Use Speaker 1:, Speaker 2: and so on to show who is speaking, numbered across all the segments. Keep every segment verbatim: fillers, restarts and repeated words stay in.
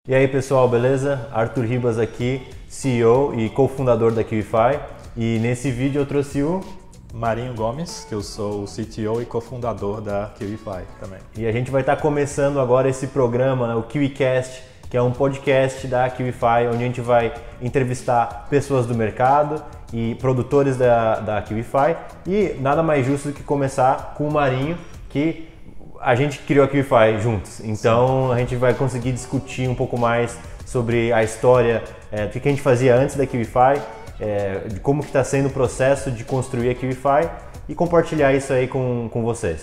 Speaker 1: E aí pessoal, beleza? Arthur Ribas aqui, C E O e cofundador da QIFI. E nesse vídeo eu trouxe o
Speaker 2: Marinho Gomes, que eu sou o C T O e cofundador da QIFI também.
Speaker 1: E a gente vai estar começando agora esse programa, né, o QICast, que é um podcast da QIFI, onde a gente vai entrevistar pessoas do mercado e produtores da, da QIFI. E nada mais justo do que começar com o Marinho, que a gente criou a QIFI juntos. Então a gente vai conseguir discutir um pouco mais sobre a história, é, do que a gente fazia antes da QIFI, é, de como que está sendo o processo de construir a QIFI e compartilhar isso aí com, com vocês.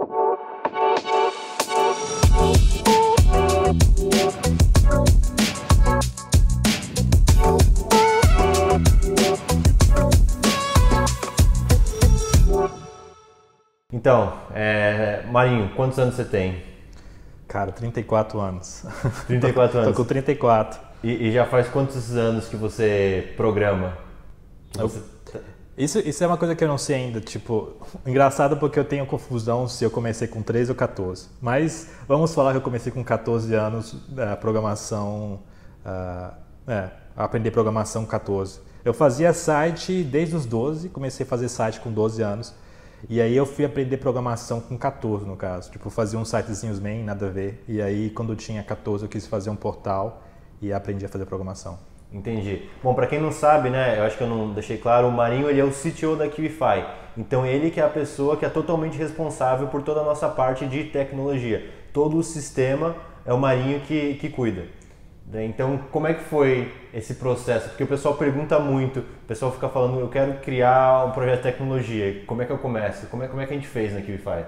Speaker 1: Então, é, Marinho, quantos anos você tem?
Speaker 2: Cara, trinta e quatro anos.
Speaker 1: trinta e quatro anos?
Speaker 2: Tô com trinta e quatro.
Speaker 1: E, e já faz quantos anos que você programa? Que
Speaker 2: Eu,
Speaker 1: você...
Speaker 2: isso, isso é uma coisa que eu não sei ainda, tipo, engraçado porque eu tenho confusão se eu comecei com treze ou quatorze. Mas vamos falar que eu comecei com quatorze anos, a programação, uh, é, a aprender programação com quatorze. Eu fazia site desde os doze, comecei a fazer site com doze anos. E aí eu fui aprender programação com quatorze, no caso. Tipo, fazia uns sitezinhos bem, nada a ver. E aí, quando eu tinha quatorze, eu quis fazer um portal e aprendi a fazer programação.
Speaker 1: Entendi. Bom, para quem não sabe, né, eu acho que eu não deixei claro, o Marinho ele é o C T O da QIFI. Então ele que é a pessoa que é totalmente responsável por toda a nossa parte de tecnologia. Todo o sistema é o Marinho que, que cuida. Então, como é que foi esse processo? Porque o pessoal pergunta muito, o pessoal fica falando, eu quero criar um projeto de tecnologia, como é que eu começo? Como é, como é que a gente fez na QIFI?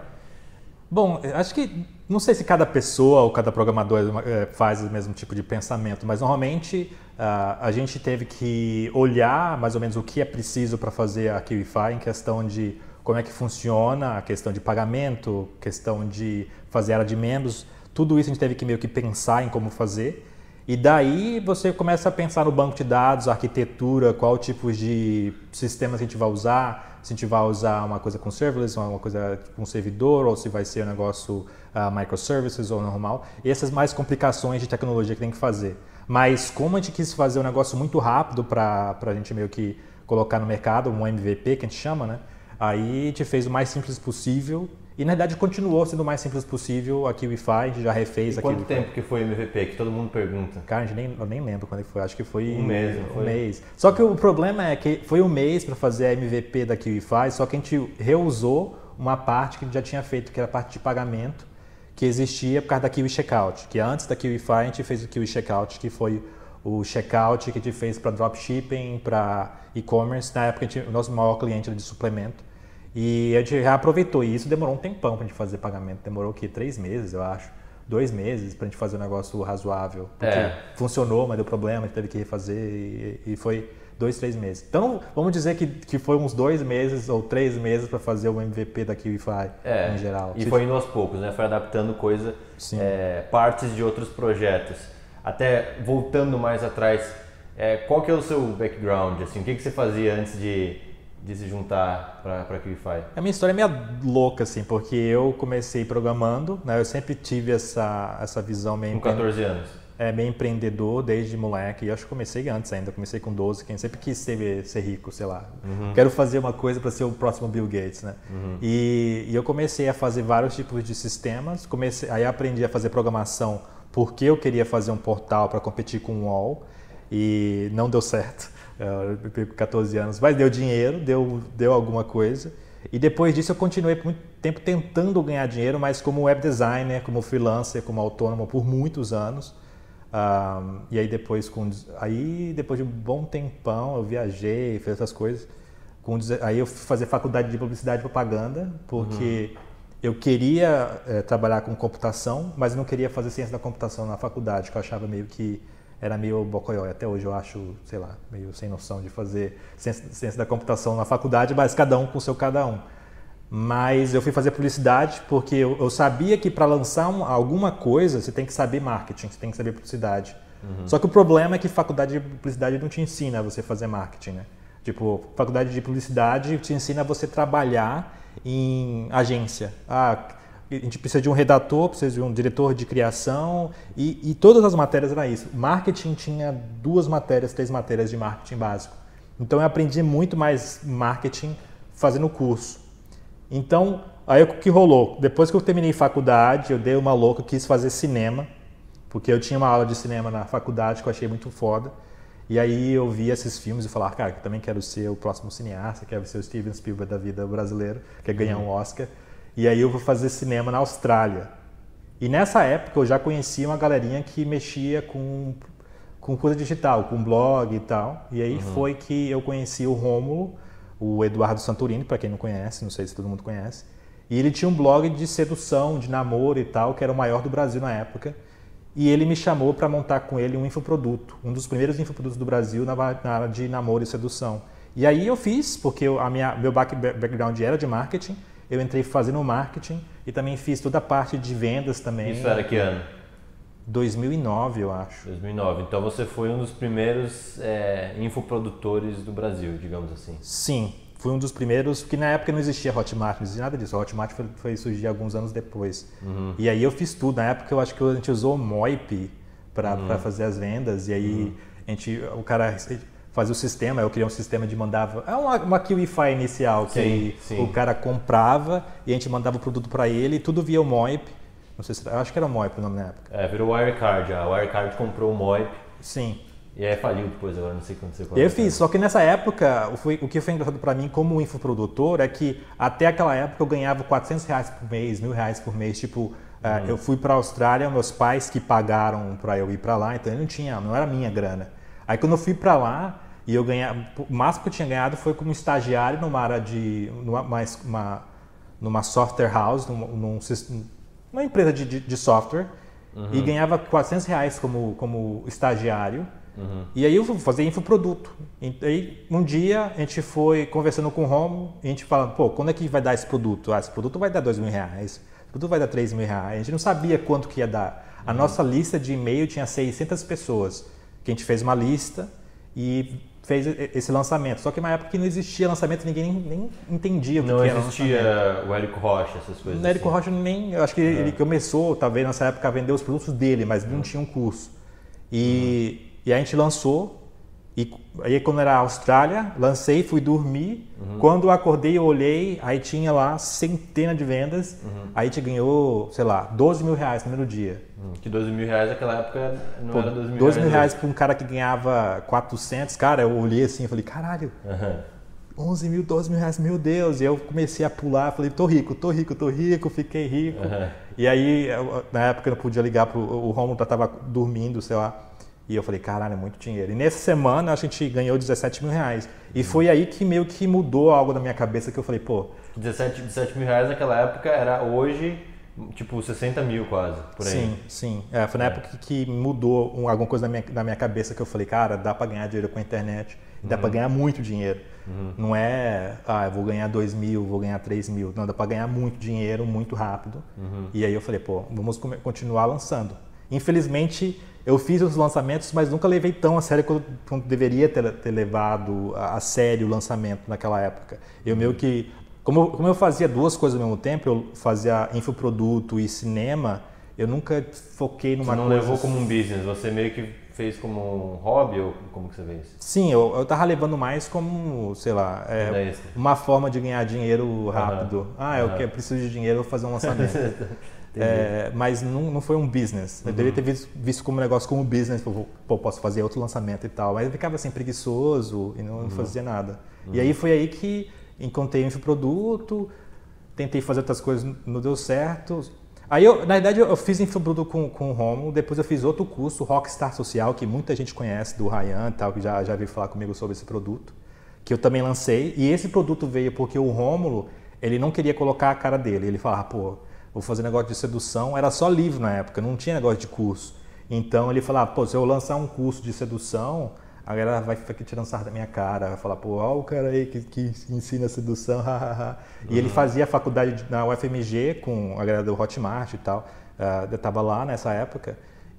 Speaker 2: Bom, acho que, não sei se cada pessoa ou cada programador faz o mesmo tipo de pensamento, mas normalmente a gente teve que olhar mais ou menos o que é preciso para fazer a QIFI em questão de como é que funciona, a questão de pagamento, questão de fazer área de membros, tudo isso a gente teve que meio que pensar em como fazer. E daí você começa a pensar no banco de dados, a arquitetura, qual tipo de sistema a gente vai usar, se a gente vai usar uma coisa com serverless, uma coisa com servidor, ou se vai ser um negócio uh, microservices ou normal. E essas mais complicações de tecnologia que tem que fazer. Mas como a gente quis fazer um negócio muito rápido para a gente meio que colocar no mercado, um M V P que a gente chama, né? Aí a gente fez o mais simples possível. E na verdade continuou sendo o mais simples possível a QIFI, a gente já refez
Speaker 1: e
Speaker 2: a
Speaker 1: quanto
Speaker 2: QIFI.
Speaker 1: tempo que foi o M V P? Que todo mundo pergunta.
Speaker 2: Cara, a gente nem, eu nem lembro quando foi, acho que foi
Speaker 1: um mês. Não
Speaker 2: um
Speaker 1: foi?
Speaker 2: mês. Só que o problema é que foi um mês para fazer a M V P da QIFI, só que a gente reusou uma parte que a gente já tinha feito, que era a parte de pagamento, que existia por causa da Kiwi Checkout, que antes da QIFI a gente fez o Kiwi Checkout, que foi o checkout que a gente fez para dropshipping, para e-commerce. Na época a gente, o nosso maior cliente era de suplemento. E a gente já aproveitou, e isso demorou um tempão pra gente fazer pagamento, demorou o quê? Três meses, eu acho, dois meses pra gente fazer um negócio razoável, porque
Speaker 1: é.
Speaker 2: funcionou, mas deu problema, a gente teve que refazer e, e foi dois, três meses. Então vamos dizer que, que foi uns dois meses ou três meses pra fazer o M V P da QIFI
Speaker 1: é.
Speaker 2: em geral.
Speaker 1: E foi indo aos poucos, né? Foi adaptando coisa, é, partes de outros projetos. Até voltando mais atrás, é, qual que é o seu background? Assim, o que, que você fazia antes de... de se juntar para a QIFI?
Speaker 2: A minha história é meio louca, assim, porque eu comecei programando, né? Eu sempre tive essa, essa visão meio...
Speaker 1: Com quatorze anos?
Speaker 2: É, meio empreendedor desde moleque, e acho que comecei antes ainda, comecei com doze, quem sempre quis ser, ser rico, sei lá. Uhum. Quero fazer uma coisa para ser o próximo Bill Gates, né? Uhum. E, e eu comecei a fazer vários tipos de sistemas, comecei, aí aprendi a fazer programação porque eu queria fazer um portal para competir com o U O L, e não deu certo. Eu com quatorze anos, mas deu dinheiro, deu, deu alguma coisa. E depois disso eu continuei por muito tempo tentando ganhar dinheiro, mas como web designer, como freelancer, como autônomo por muitos anos. Um, e aí depois, com, aí depois de um bom tempão eu viajei, fiz essas coisas. Com, aí eu fui fazer faculdade de publicidade e propaganda, porque uhum. eu queria é, trabalhar com computação, mas não queria fazer ciência da computação na faculdade, que eu achava meio que era meio bocoió. Até hoje eu acho, sei lá, meio sem noção de fazer ciência, ciência da computação na faculdade, mas cada um com o seu cada um. Mas eu fui fazer publicidade porque eu, eu sabia que para lançar um, alguma coisa você tem que saber marketing, você tem que saber publicidade. Uhum. Só que o problema é que faculdade de publicidade não te ensina a você fazer marketing, né? Tipo, faculdade de publicidade te ensina a você trabalhar em agência. Ah, a gente precisa de um redator, precisa de um diretor de criação e, e todas as matérias era isso. Marketing tinha duas matérias, três matérias de marketing básico. Então eu aprendi muito mais marketing fazendo o curso. Então, aí o que rolou? Depois que eu terminei faculdade, eu dei uma louca, eu quis fazer cinema, porque eu tinha uma aula de cinema na faculdade que eu achei muito foda. E aí eu vi esses filmes e falava, cara, eu também quero ser o próximo cineasta, quero ser o Steven Spielberg da vida brasileira, quer ganhar um Oscar. E aí eu vou fazer cinema na Austrália. E nessa época eu já conhecia uma galerinha que mexia com, com coisa digital, com blog e tal. E aí uhum. foi que eu conheci o Rômulo, o Eduardo Santorini, para quem não conhece, não sei se todo mundo conhece. E ele tinha um blog de sedução, de namoro e tal, que era o maior do Brasil na época. E ele me chamou para montar com ele um infoproduto, um dos primeiros infoprodutos do Brasil na, na área de namoro e sedução. E aí eu fiz, porque eu, a minha, meu background era de marketing, eu entrei fazendo marketing e também fiz toda a parte de vendas também.
Speaker 1: Isso era que ano?
Speaker 2: dois mil e nove, eu acho.
Speaker 1: dois mil e nove. Então você foi um dos primeiros é, infoprodutores do Brasil, digamos assim.
Speaker 2: Sim, fui um dos primeiros, porque na época não existia Hotmart, não existia nada disso. A Hotmart foi, foi surgir alguns anos depois. Uhum. E aí eu fiz tudo. Na época eu acho que a gente usou o Moip para uhum. fazer as vendas. E aí uhum. a gente, o cara fazia o sistema, eu criei um sistema de mandava... É uma, uma KiwiFi inicial, que sim, aí sim. o cara comprava e a gente mandava o produto para ele, tudo via o Moip. Não sei se... Eu acho que era o Moip o nome na época.
Speaker 1: É, virou Wirecard. A Wirecard comprou o Moip.
Speaker 2: Sim.
Speaker 1: E aí faliu depois, agora não sei quando você
Speaker 2: Eu fiz, só que nessa época, foi, o que foi engraçado para mim como infoprodutor é que até aquela época eu ganhava quatrocentos reais por mês, mil reais por mês. Tipo, uhum. uh, eu fui para a Austrália, meus pais que pagaram para eu ir para lá, então eu não tinha, não era minha grana. Aí quando eu fui para lá, e eu ganhava, o máximo que eu tinha ganhado foi como estagiário numa área de, numa, uma, numa software house, num, num, numa empresa de, de, de software, uhum. e ganhava quatrocentos reais como, como estagiário. Uhum. E aí eu fui fazer infoproduto. E aí um dia a gente foi conversando com o Romo, e a gente falando, pô, quando é que vai dar esse produto? Ah, esse produto vai dar dois mil reais, esse produto vai dar três mil reais. A gente não sabia quanto que ia dar. A uhum. nossa lista de e-mail tinha seiscentas pessoas, que a gente fez uma lista e fez esse lançamento. Só que na época que não existia lançamento, ninguém nem, nem entendia o que,
Speaker 1: não
Speaker 2: que era
Speaker 1: lançamento. Não existia o Érico Rocha, essas coisas.
Speaker 2: O Érico
Speaker 1: assim.
Speaker 2: Rocha nem, eu acho que uhum. ele começou, talvez nessa época, a vender os produtos dele, mas não uhum. tinha um curso. E... Uhum. E a gente lançou, e aí quando era a Austrália, lancei, fui dormir. Uhum. Quando eu acordei, eu olhei, aí tinha lá centenas de vendas. Uhum. Aí a gente ganhou, sei lá, doze mil reais no primeiro dia.
Speaker 1: Uhum. Que doze mil reais naquela época não
Speaker 2: Pô,
Speaker 1: era doze mil reais.
Speaker 2: doze mil reais para um cara que ganhava quatrocentos, cara, eu olhei assim e falei, caralho, uhum. onze mil, doze mil reais, meu Deus. E eu comecei a pular, falei, tô rico, tô rico, tô rico, fiquei rico. Uhum. E aí, eu, na época eu não podia ligar, pro, o Romulo estava dormindo, sei lá. E eu falei, caralho, é muito dinheiro. E nessa semana a gente ganhou dezessete mil reais. E foi aí que meio que mudou algo na minha cabeça, que eu falei, pô...
Speaker 1: dezessete, dezessete mil reais naquela época era hoje, tipo, sessenta mil quase, por aí.
Speaker 2: Sim, sim. É, foi na é. época que mudou um, alguma coisa na minha, na minha cabeça, que eu falei, cara, dá pra ganhar dinheiro com a internet. Dá uhum. pra ganhar muito dinheiro. Uhum. Não é, ah, eu vou ganhar dois mil, vou ganhar três mil. Não, dá pra ganhar muito dinheiro, muito rápido. Uhum. E aí eu falei, pô, vamos continuar lançando. Infelizmente... Eu fiz os lançamentos, mas nunca levei tão a sério quanto, quanto deveria ter, ter levado a, a sério o lançamento naquela época. Eu meio que, como, como eu fazia duas coisas ao mesmo tempo, eu fazia infoproduto e cinema, eu nunca foquei numa coisa...
Speaker 1: Você não levou como um business, você meio que fez como um hobby ou como que você fez?
Speaker 2: Sim, eu, eu tava levando mais como, sei lá, é, uma forma de ganhar dinheiro rápido. Uhum. Ah, eu uhum. quero, preciso de dinheiro, vou fazer um lançamento. É, mas não, não foi um business. Eu uhum. deveria ter visto, visto como um negócio como business, pô, posso fazer outro lançamento e tal. Mas eu ficava assim preguiçoso e não, uhum. não fazia nada. Uhum. E aí foi aí que encontrei um infoproduto, tentei fazer outras coisas, não deu certo. Aí, eu, na verdade, eu fiz infoproduto com, com o Romulo, depois eu fiz outro curso, Rockstar Social, que muita gente conhece, do Ryan e tal, que já, já veio falar comigo sobre esse produto, que eu também lancei. E esse produto veio porque o Romulo, ele não queria colocar a cara dele. Ele falava, pô, vou fazer negócio de sedução, era só livro na época, não tinha negócio de curso. Então ele falava, pô, se eu lançar um curso de sedução, a galera vai ficar tirando sarro da minha cara, vai falar, pô, ó o cara aí que, que ensina sedução, hahaha. E uhum. ele fazia a faculdade na U F M G com a galera do Hotmart e tal, uh, eu tava lá nessa época,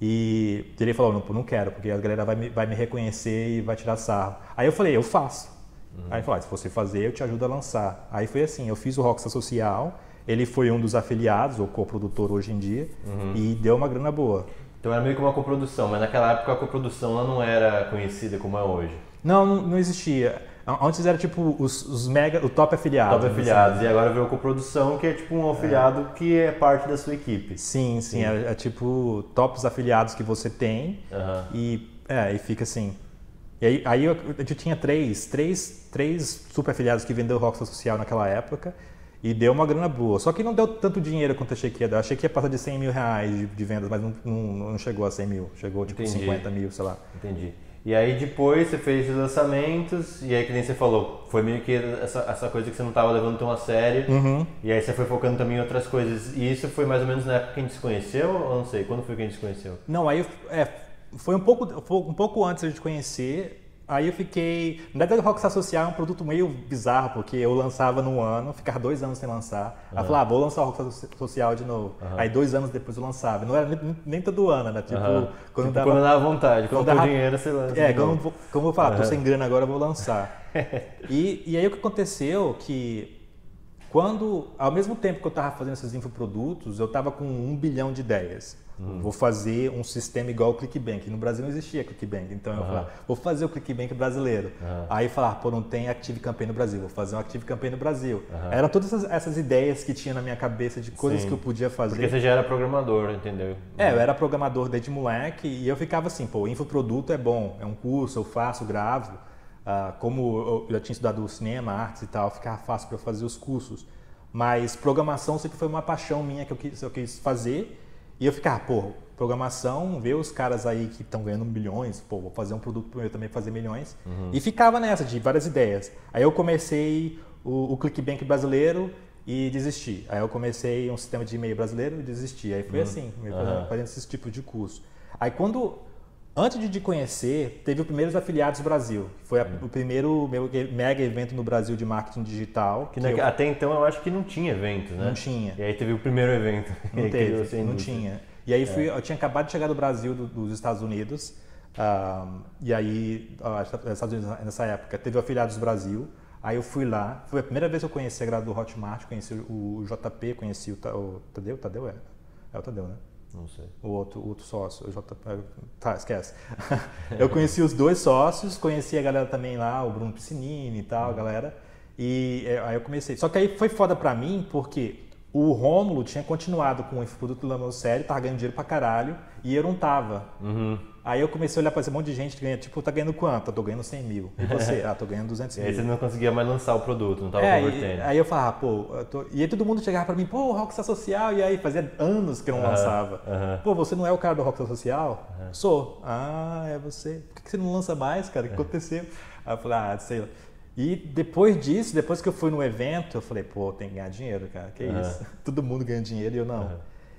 Speaker 2: e ele falou, não, pô, não quero, porque a galera vai me, vai me reconhecer e vai tirar sarro. Aí eu falei, eu faço. Uhum. Aí ele falou, ah, se você fazer, eu te ajudo a lançar. Aí foi assim, eu fiz o Rockstar Social, ele foi um dos afiliados, ou coprodutor hoje em dia, uhum. e deu uma grana boa.
Speaker 1: Então era meio que uma coprodução, mas naquela época a coprodução ela não era conhecida como é hoje.
Speaker 2: Não, não, não existia. Antes era tipo os, os mega, o top afiliados.
Speaker 1: Top afiliados, assim. E agora veio a coprodução, que é tipo um afiliado é. que é parte da sua equipe.
Speaker 2: Sim, sim, sim. É, é tipo tops afiliados que você tem uhum. e, é, e fica assim. E aí, aí eu, eu tinha três, três, três super afiliados que vendeu Rockstar Social naquela época e deu uma grana boa. Só que não deu tanto dinheiro quanto eu achei que ia dar. Eu achei que ia passar de cem mil reais de, de vendas, mas não, não, não chegou a cem mil. Chegou tipo Entendi. cinquenta mil, sei lá.
Speaker 1: Entendi. E aí depois você fez os lançamentos e aí que nem você falou, foi meio que essa, essa coisa que você não estava levando tão a sério
Speaker 2: uhum.
Speaker 1: e aí você foi focando também em outras coisas. E isso foi mais ou menos na época que a gente se conheceu ou não sei? Quando foi que a gente se conheceu?
Speaker 2: Não, aí é, foi um pouco, um pouco antes de a gente conhecer. Aí eu fiquei... Na verdade, o Rockstar Social é um produto meio bizarro, porque eu lançava num ano, ficava dois anos sem lançar. Uhum. Aí eu falava, ah, vou lançar o Rockstar Social de novo. Uhum. Aí dois anos depois eu lançava. Não era nem, nem todo ano, né? Tipo,
Speaker 1: uhum.
Speaker 2: quando,
Speaker 1: tipo
Speaker 2: dava,
Speaker 1: quando dava vontade, quando dava dinheiro, você lança.
Speaker 2: É, quando, como eu falava, uhum. tô sem grana agora, eu vou lançar. e, e aí o que aconteceu que quando, ao mesmo tempo que eu estava fazendo esses infoprodutos, eu estava com um bilhão de ideias. Uhum. Vou fazer um sistema igual o ClickBank. No Brasil não existia ClickBank, então uhum. eu falava, vou fazer o ClickBank brasileiro. Uhum. Aí falar, pô, não tem Active Campaign no Brasil, vou fazer um Active Campaign no Brasil. Uhum. Eram todas essas, essas ideias que tinha na minha cabeça de coisas Sim. que eu podia fazer.
Speaker 1: Porque você já era programador, entendeu?
Speaker 2: É, eu era programador desde moleque e eu ficava assim, pô, infoproduto é bom, é um curso, eu faço, gravo. Uh, como eu já tinha estudado cinema, artes e tal, ficava fácil para eu fazer os cursos. Mas programação sempre foi uma paixão minha que eu quis, eu quis fazer. E eu ficava, pô, programação, ver os caras aí que estão ganhando milhões, pô, vou fazer um produto para eu também fazer milhões. Uhum. E ficava nessa, de várias ideias. Aí eu comecei o, o ClickBank brasileiro e desisti. Aí eu comecei um sistema de e-mail brasileiro e desisti. Aí foi uhum. assim, uhum. fazendo esse tipo de curso. Aí quando, antes de te conhecer, teve o primeiro Afiliados Brasil. Foi a, uhum. o primeiro meu mega evento no Brasil de marketing digital.
Speaker 1: Que,
Speaker 2: que
Speaker 1: eu... Até então eu acho que não tinha evento, né?
Speaker 2: Não tinha.
Speaker 1: E aí teve o primeiro evento.
Speaker 2: Não teve, não tinha. E aí fui, é. eu tinha acabado de chegar do Brasil, do, dos Estados Unidos, um, e aí, uh, Estados Unidos nessa época, teve o Afiliados Brasil, aí eu fui lá, foi a primeira vez que eu conheci a grade do Hotmart, conheci o J P, conheci o, o Tadeu, Tadeu é? É o Tadeu, né?
Speaker 1: Não sei.
Speaker 2: O outro, o outro sócio, o J P, tá, esquece. Eu conheci os dois sócios, conheci a galera também lá, o Bruno Piscinini e tal, a galera, e aí eu comecei. Só que aí foi foda pra mim, porque... O Rômulo tinha continuado com o infoproduto do Lamão Sério, tava ganhando dinheiro pra caralho, e eu não tava.
Speaker 1: Uhum.
Speaker 2: Aí eu comecei a olhar pra esse monte de gente que ganha, tipo, tá ganhando quanto? Eu tô ganhando cem mil. E você? Ah, tô ganhando duzentos mil.
Speaker 1: E aí você não conseguia mais lançar o produto, não tava
Speaker 2: é,
Speaker 1: convertendo.
Speaker 2: E, aí eu falava, pô, eu tô... e aí todo mundo chegava pra mim, pô, Rockstar Social, e aí fazia anos que eu não uhum. lançava. Uhum. Pô, você não é o cara do Rockstar Social? Uhum. Sou. Ah, é você. Por que você não lança mais, cara? O que aconteceu? Aí eu falei, ah, sei lá. E depois disso, depois que eu fui no evento, eu falei, pô, tem que ganhar dinheiro, cara, que uhum. isso? Todo mundo ganha dinheiro e eu não. Uhum.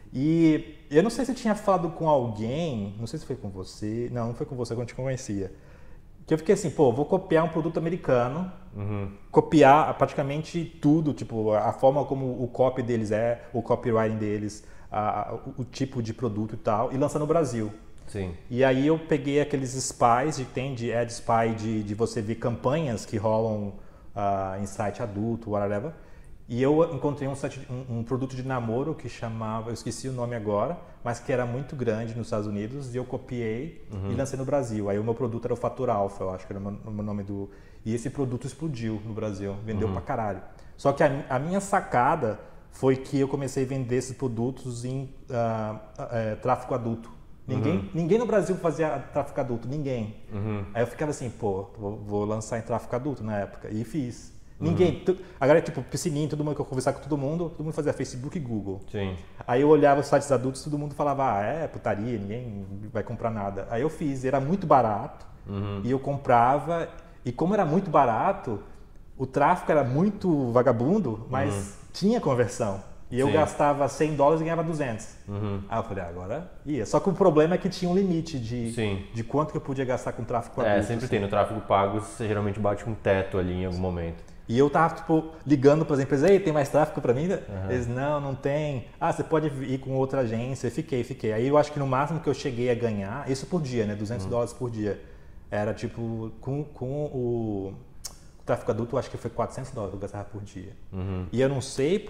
Speaker 2: E eu não sei se eu tinha falado com alguém, não sei se foi com você, não, não foi com você, quando eu te conhecia, que eu fiquei assim, pô, vou copiar um produto americano, uhum. copiar praticamente tudo, tipo, a forma como o copy deles é, o copywriting deles, a, a, o tipo de produto e tal, e lançar no Brasil.
Speaker 1: Sim.
Speaker 2: E aí eu peguei aqueles spies, de, tem de ad spy de, de você ver campanhas que rolam uh, em site adulto, whatever. E eu encontrei um, site, um, um produto de namoro que chamava, eu esqueci o nome agora, mas que era muito grande nos Estados Unidos, e eu copiei uhum. e lancei no Brasil. Aí o meu produto era o Fator Alpha, eu acho que era o meu nome do... E esse produto explodiu no Brasil, vendeu uhum. pra caralho. Só que a, a minha sacada foi que eu comecei a vender esses produtos em uh, uh, uh, tráfego adulto. Ninguém, uhum. ninguém no Brasil fazia tráfego adulto, ninguém. Uhum. Aí eu ficava assim, pô, vou, vou lançar em tráfego adulto na época. E fiz. Uhum. Ninguém, tu, agora é tipo piscininho, todo mundo que eu conversava com todo mundo, todo mundo fazia Facebook e Google.
Speaker 1: Sim.
Speaker 2: Aí eu olhava os sites adultos, todo mundo falava, ah, é putaria, ninguém vai comprar nada. Aí eu fiz, era muito barato, uhum. e eu comprava, e como era muito barato, o tráfego era muito vagabundo, mas uhum. tinha conversão. E eu Sim. gastava cem dólares e ganhava duzentos. Uhum. Aí eu falei, ah, agora ia. Só que o problema é que tinha um limite de, de quanto que eu podia gastar com tráfego adulto.
Speaker 1: É, sempre assim. Tem. No tráfego pago, você geralmente bate um teto ali em algum momento.
Speaker 2: E eu tava, tipo, ligando para as empresas, ei, tem mais tráfego para mim? Uhum. Eles, não, não tem. Ah, você pode ir com outra agência. Eu fiquei, fiquei. Aí eu acho que no máximo que eu cheguei a ganhar, isso por dia, né? duzentos uhum. dólares por dia. Era tipo, com, com o, o tráfego adulto, eu acho que foi quatrocentos dólares que eu gastava por dia. Uhum. E eu não sei por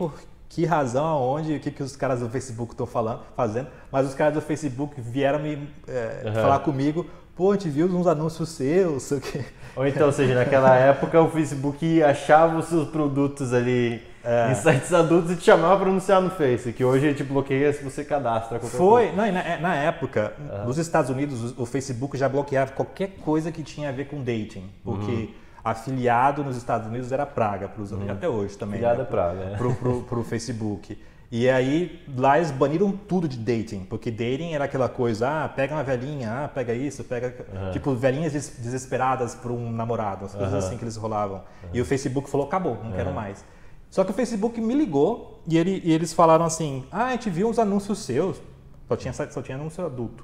Speaker 2: que razão, aonde, o que, que os caras do Facebook estão falando, fazendo, mas os caras do Facebook vieram me é, uhum. falar comigo, pô, a gente viu uns anúncios seus, sei o quê.
Speaker 1: Ou então, ou seja, naquela época o Facebook achava os seus produtos ali é. em sites adultos e te chamava para anunciar no Face, que hoje ele te bloqueia se você cadastra qualquer
Speaker 2: Foi,
Speaker 1: coisa.
Speaker 2: Não, na, na época, uhum. nos Estados Unidos, o, o Facebook já bloqueava qualquer coisa que tinha a ver com dating, porque... Uhum. afiliado nos Estados Unidos era praga, pros, uhum. até hoje também.
Speaker 1: Afiliado
Speaker 2: né,
Speaker 1: é praga. É.
Speaker 2: Pro, pro, pro Facebook. E aí, lá eles baniram tudo de dating, porque dating era aquela coisa, ah, pega uma velhinha, ah, pega isso, pega... Uhum. Tipo, velhinhas des desesperadas por um namorado, as coisas uhum. assim que eles rolavam. Uhum. E o Facebook falou, acabou, não uhum. quero mais. Só que o Facebook me ligou e, ele, e eles falaram assim, ah, a gente viu uns anúncios seus, só tinha, só tinha anúncio adulto.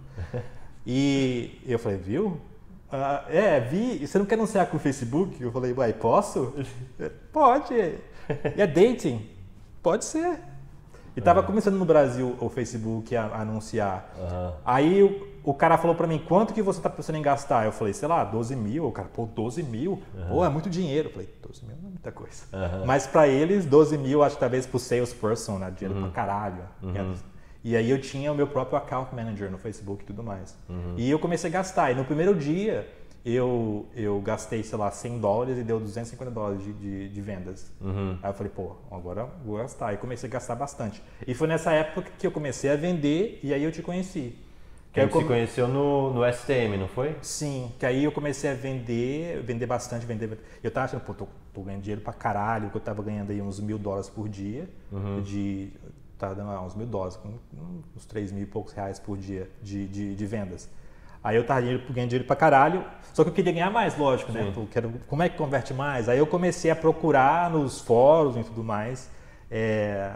Speaker 2: E eu falei, viu? Ah, é, vi. Você não quer anunciar com o Facebook? Eu falei, uai, posso? Pode. E é dating? Pode ser. E tava uhum. começando no Brasil o Facebook a, a anunciar. Uhum. Aí o, o cara falou pra mim, quanto que você tá pensando em gastar? Eu falei, sei lá, doze mil. O cara, pô, doze mil? Uhum. Pô, é muito dinheiro. Eu falei, doze mil não é muita coisa. Uhum. Mas pra eles, doze mil, acho que talvez pro salesperson, né? Dinheiro uhum. pra caralho. Uhum. E aí eu tinha o meu próprio account manager no Facebook e tudo mais. Uhum. E eu comecei a gastar. E no primeiro dia eu, eu gastei, sei lá, cem dólares e deu duzentos e cinquenta dólares de, de, de vendas. Uhum. Aí eu falei, pô, agora eu vou gastar. E comecei a gastar bastante. E foi nessa época que eu comecei a vender e aí eu te conheci.
Speaker 1: Que a gente come... se conheceu no, no S T M, não foi?
Speaker 2: Sim, que aí eu comecei a vender, vender bastante, vender... Eu tava achando, pô, tô, tô ganhando dinheiro pra caralho, que eu tava ganhando aí uns mil dólares por dia uhum. de... Tá dando ah, uns mil dólares, uns três mil e poucos reais por dia de, de, de vendas. Aí eu tava ganhando dinheiro pra caralho, só que eu queria ganhar mais, lógico, Sim. né? Eu quero, como é que converte mais? Aí eu comecei a procurar nos fóruns e tudo mais, é,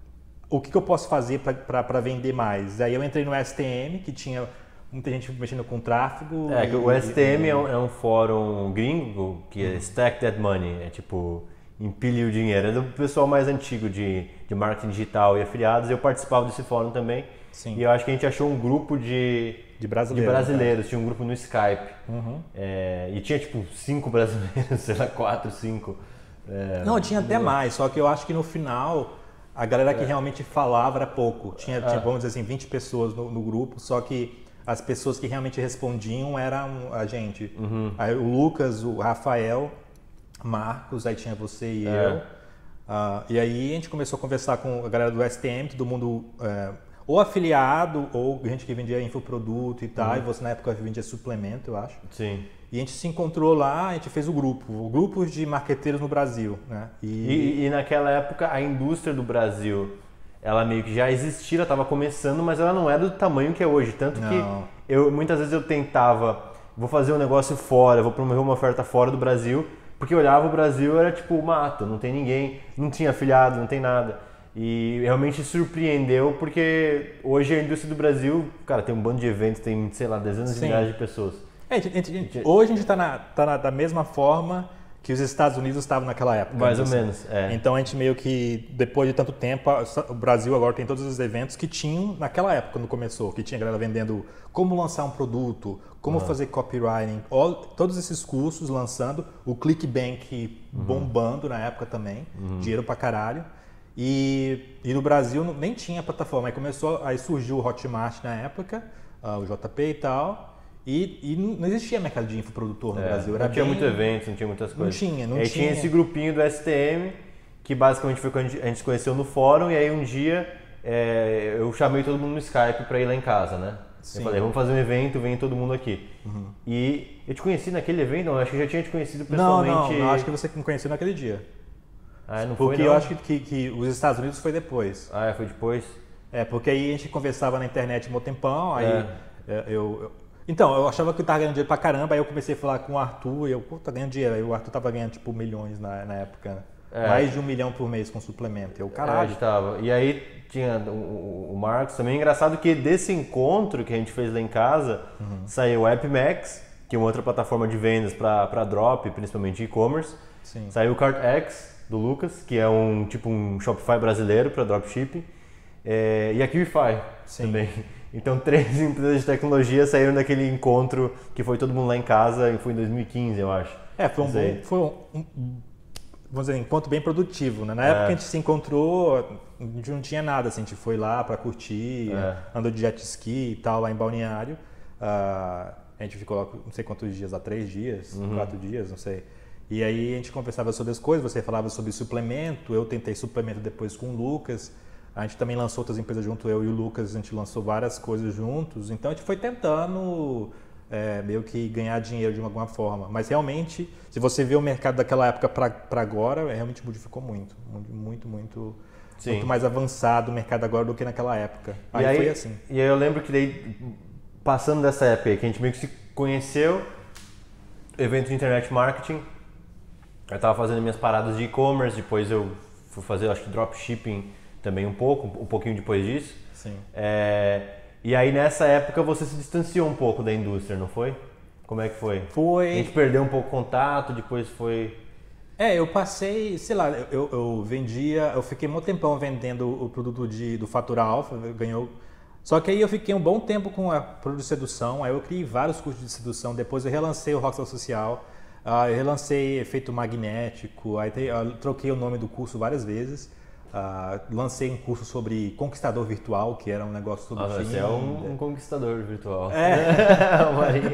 Speaker 2: o que, que eu posso fazer para vender mais. Aí eu entrei no S T M, que tinha muita gente mexendo com tráfego.
Speaker 1: É, e, o S T M e, é, um, é um fórum gringo que é Stack That Money, é tipo... empilhe o dinheiro. É do pessoal mais antigo de, de marketing digital e afiliados. Eu participava desse fórum também. Sim. E eu acho que a gente achou um grupo de,
Speaker 2: de brasileiros.
Speaker 1: De brasileiros. Tinha um grupo no Skype. Uhum. É, e tinha tipo cinco brasileiros, sei lá, quatro, cinco. É,
Speaker 2: Não, tinha até mais. Só que eu acho que no final a galera que é. realmente falava era pouco. Tinha, ah. tinha, vamos dizer assim, vinte pessoas no, no grupo. Só que as pessoas que realmente respondiam eram a gente. Uhum. Aí, o Lucas, o Rafael... Marcos, aí tinha você e é. eu. Uh, e aí a gente começou a conversar com a galera do S T M, todo mundo é, ou afiliado, ou gente que vendia infoproduto e tal. Uhum. E você na época vendia suplemento, eu acho.
Speaker 1: Sim.
Speaker 2: E a gente se encontrou lá, a gente fez o grupo, o grupo de marqueteiros no Brasil. Né?
Speaker 1: E... E, e naquela época a indústria do Brasil, ela meio que já existia, ela estava começando, mas ela não era do tamanho que é hoje. Tanto não. que eu, muitas vezes eu tentava, vou fazer um negócio fora, vou promover uma oferta fora do Brasil, porque eu olhava o Brasil, era tipo mato, não tem ninguém, não tinha afiliado, não tem nada. E realmente surpreendeu, porque hoje a indústria do Brasil, cara, tem um bando de eventos, tem, sei lá, dezenas Sim. de milhares de pessoas.
Speaker 2: É, a gente, a gente, hoje a gente está na, tá na, da mesma forma que os Estados Unidos estavam naquela época.
Speaker 1: Mais ou assim. menos, é.
Speaker 2: Então a gente meio que, depois de tanto tempo, o Brasil agora tem todos os eventos que tinham naquela época, quando começou, que tinha galera vendendo como lançar um produto, como uhum. fazer copywriting, all, todos esses cursos lançando, o ClickBank uhum. bombando na época também, uhum. dinheiro pra caralho. E, e no Brasil nem tinha plataforma, aí começou, aí surgiu o Hotmart na época, uh, o J P e tal. E, e não existia mercado de infoprodutor no é, Brasil. Era
Speaker 1: não tinha
Speaker 2: bem...
Speaker 1: muito evento, não tinha muitas coisas.
Speaker 2: Não tinha, não
Speaker 1: e aí
Speaker 2: tinha.
Speaker 1: tinha esse grupinho do S T M, que basicamente foi quando a gente, a gente se conheceu no fórum, e aí um dia é, eu chamei todo mundo no Skype para ir lá em casa, né? Sim. Eu falei, vamos fazer um evento, vem todo mundo aqui. Uhum. E eu te conheci naquele evento, não, eu acho que eu já tinha te conhecido pessoalmente.
Speaker 2: Não, não, não acho que você me conheceu naquele dia.
Speaker 1: Ah, não
Speaker 2: porque
Speaker 1: foi, não?
Speaker 2: eu acho que, que, que os Estados Unidos foi depois.
Speaker 1: Ah, foi depois?
Speaker 2: É, porque aí a gente conversava na internet um tempão, aí é. eu... eu Então, eu achava que eu tava ganhando dinheiro pra caramba, aí eu comecei a falar com o Arthur e eu, pô, tá ganhando dinheiro. Aí o Arthur tava ganhando, tipo, milhões na, na época. É. Mais de um milhão por mês com suplemento. Eu, caralho.
Speaker 1: É, tava. E aí tinha o, o Marcos também. Engraçado que desse encontro que a gente fez lá em casa, uhum. saiu o AppMax, que é uma outra plataforma de vendas pra, pra drop, principalmente e-commerce. Saiu o CartX, do Lucas, que é um tipo um Shopify brasileiro pra dropshipping. É, e a QuiFi também. Então, três empresas de tecnologia saíram daquele encontro que foi todo mundo lá em casa, e foi em dois mil e quinze, eu acho.
Speaker 2: É, foi um bom... Foi um, um, vamos dizer, enquanto bem produtivo, né? Na época
Speaker 1: É.
Speaker 2: que a gente se encontrou, a gente não tinha nada, assim, a gente foi lá para curtir,
Speaker 1: É.
Speaker 2: andou de jet ski e tal, lá em Balneário. Uh, a gente ficou lá, não sei quantos dias, lá três dias,
Speaker 1: Uhum.
Speaker 2: quatro dias, não sei. E aí a gente conversava sobre as coisas, você falava sobre suplemento, eu tentei suplemento depois com o Lucas, a gente também lançou outras empresas junto, eu e o Lucas, a gente lançou várias coisas juntos, então a gente foi tentando é, meio que ganhar dinheiro de alguma forma. Mas realmente, se você vê o mercado daquela época para agora, realmente modificou muito, muito, muito, muito,
Speaker 1: Sim.
Speaker 2: muito mais avançado o mercado agora do que naquela época. Aí,
Speaker 1: E aí
Speaker 2: foi assim.
Speaker 1: E aí eu lembro que daí, passando dessa época aí, que a gente meio que se conheceu, evento de internet marketing, eu estava fazendo minhas paradas de e-commerce, depois eu fui fazer, acho que dropshipping também um pouco, um pouquinho depois disso.
Speaker 2: Sim.
Speaker 1: É, e aí nessa época você se distanciou um pouco da indústria, não foi? Como é que foi?
Speaker 2: Foi.
Speaker 1: A gente perdeu um pouco o contato, depois foi...
Speaker 2: É, eu passei, sei lá, eu, eu vendia, eu fiquei um tempão vendendo o produto de, do Fatura Alpha, ganhou. Só que aí eu fiquei um bom tempo com a produto de sedução, aí eu criei vários cursos de sedução, depois eu relancei o Rockstar Social, uh, eu relancei efeito magnético, aí te, eu troquei o nome do curso várias vezes, uh, lancei um curso sobre conquistador virtual, que era um negócio todo
Speaker 1: Ah, você é um, um conquistador virtual.
Speaker 2: É.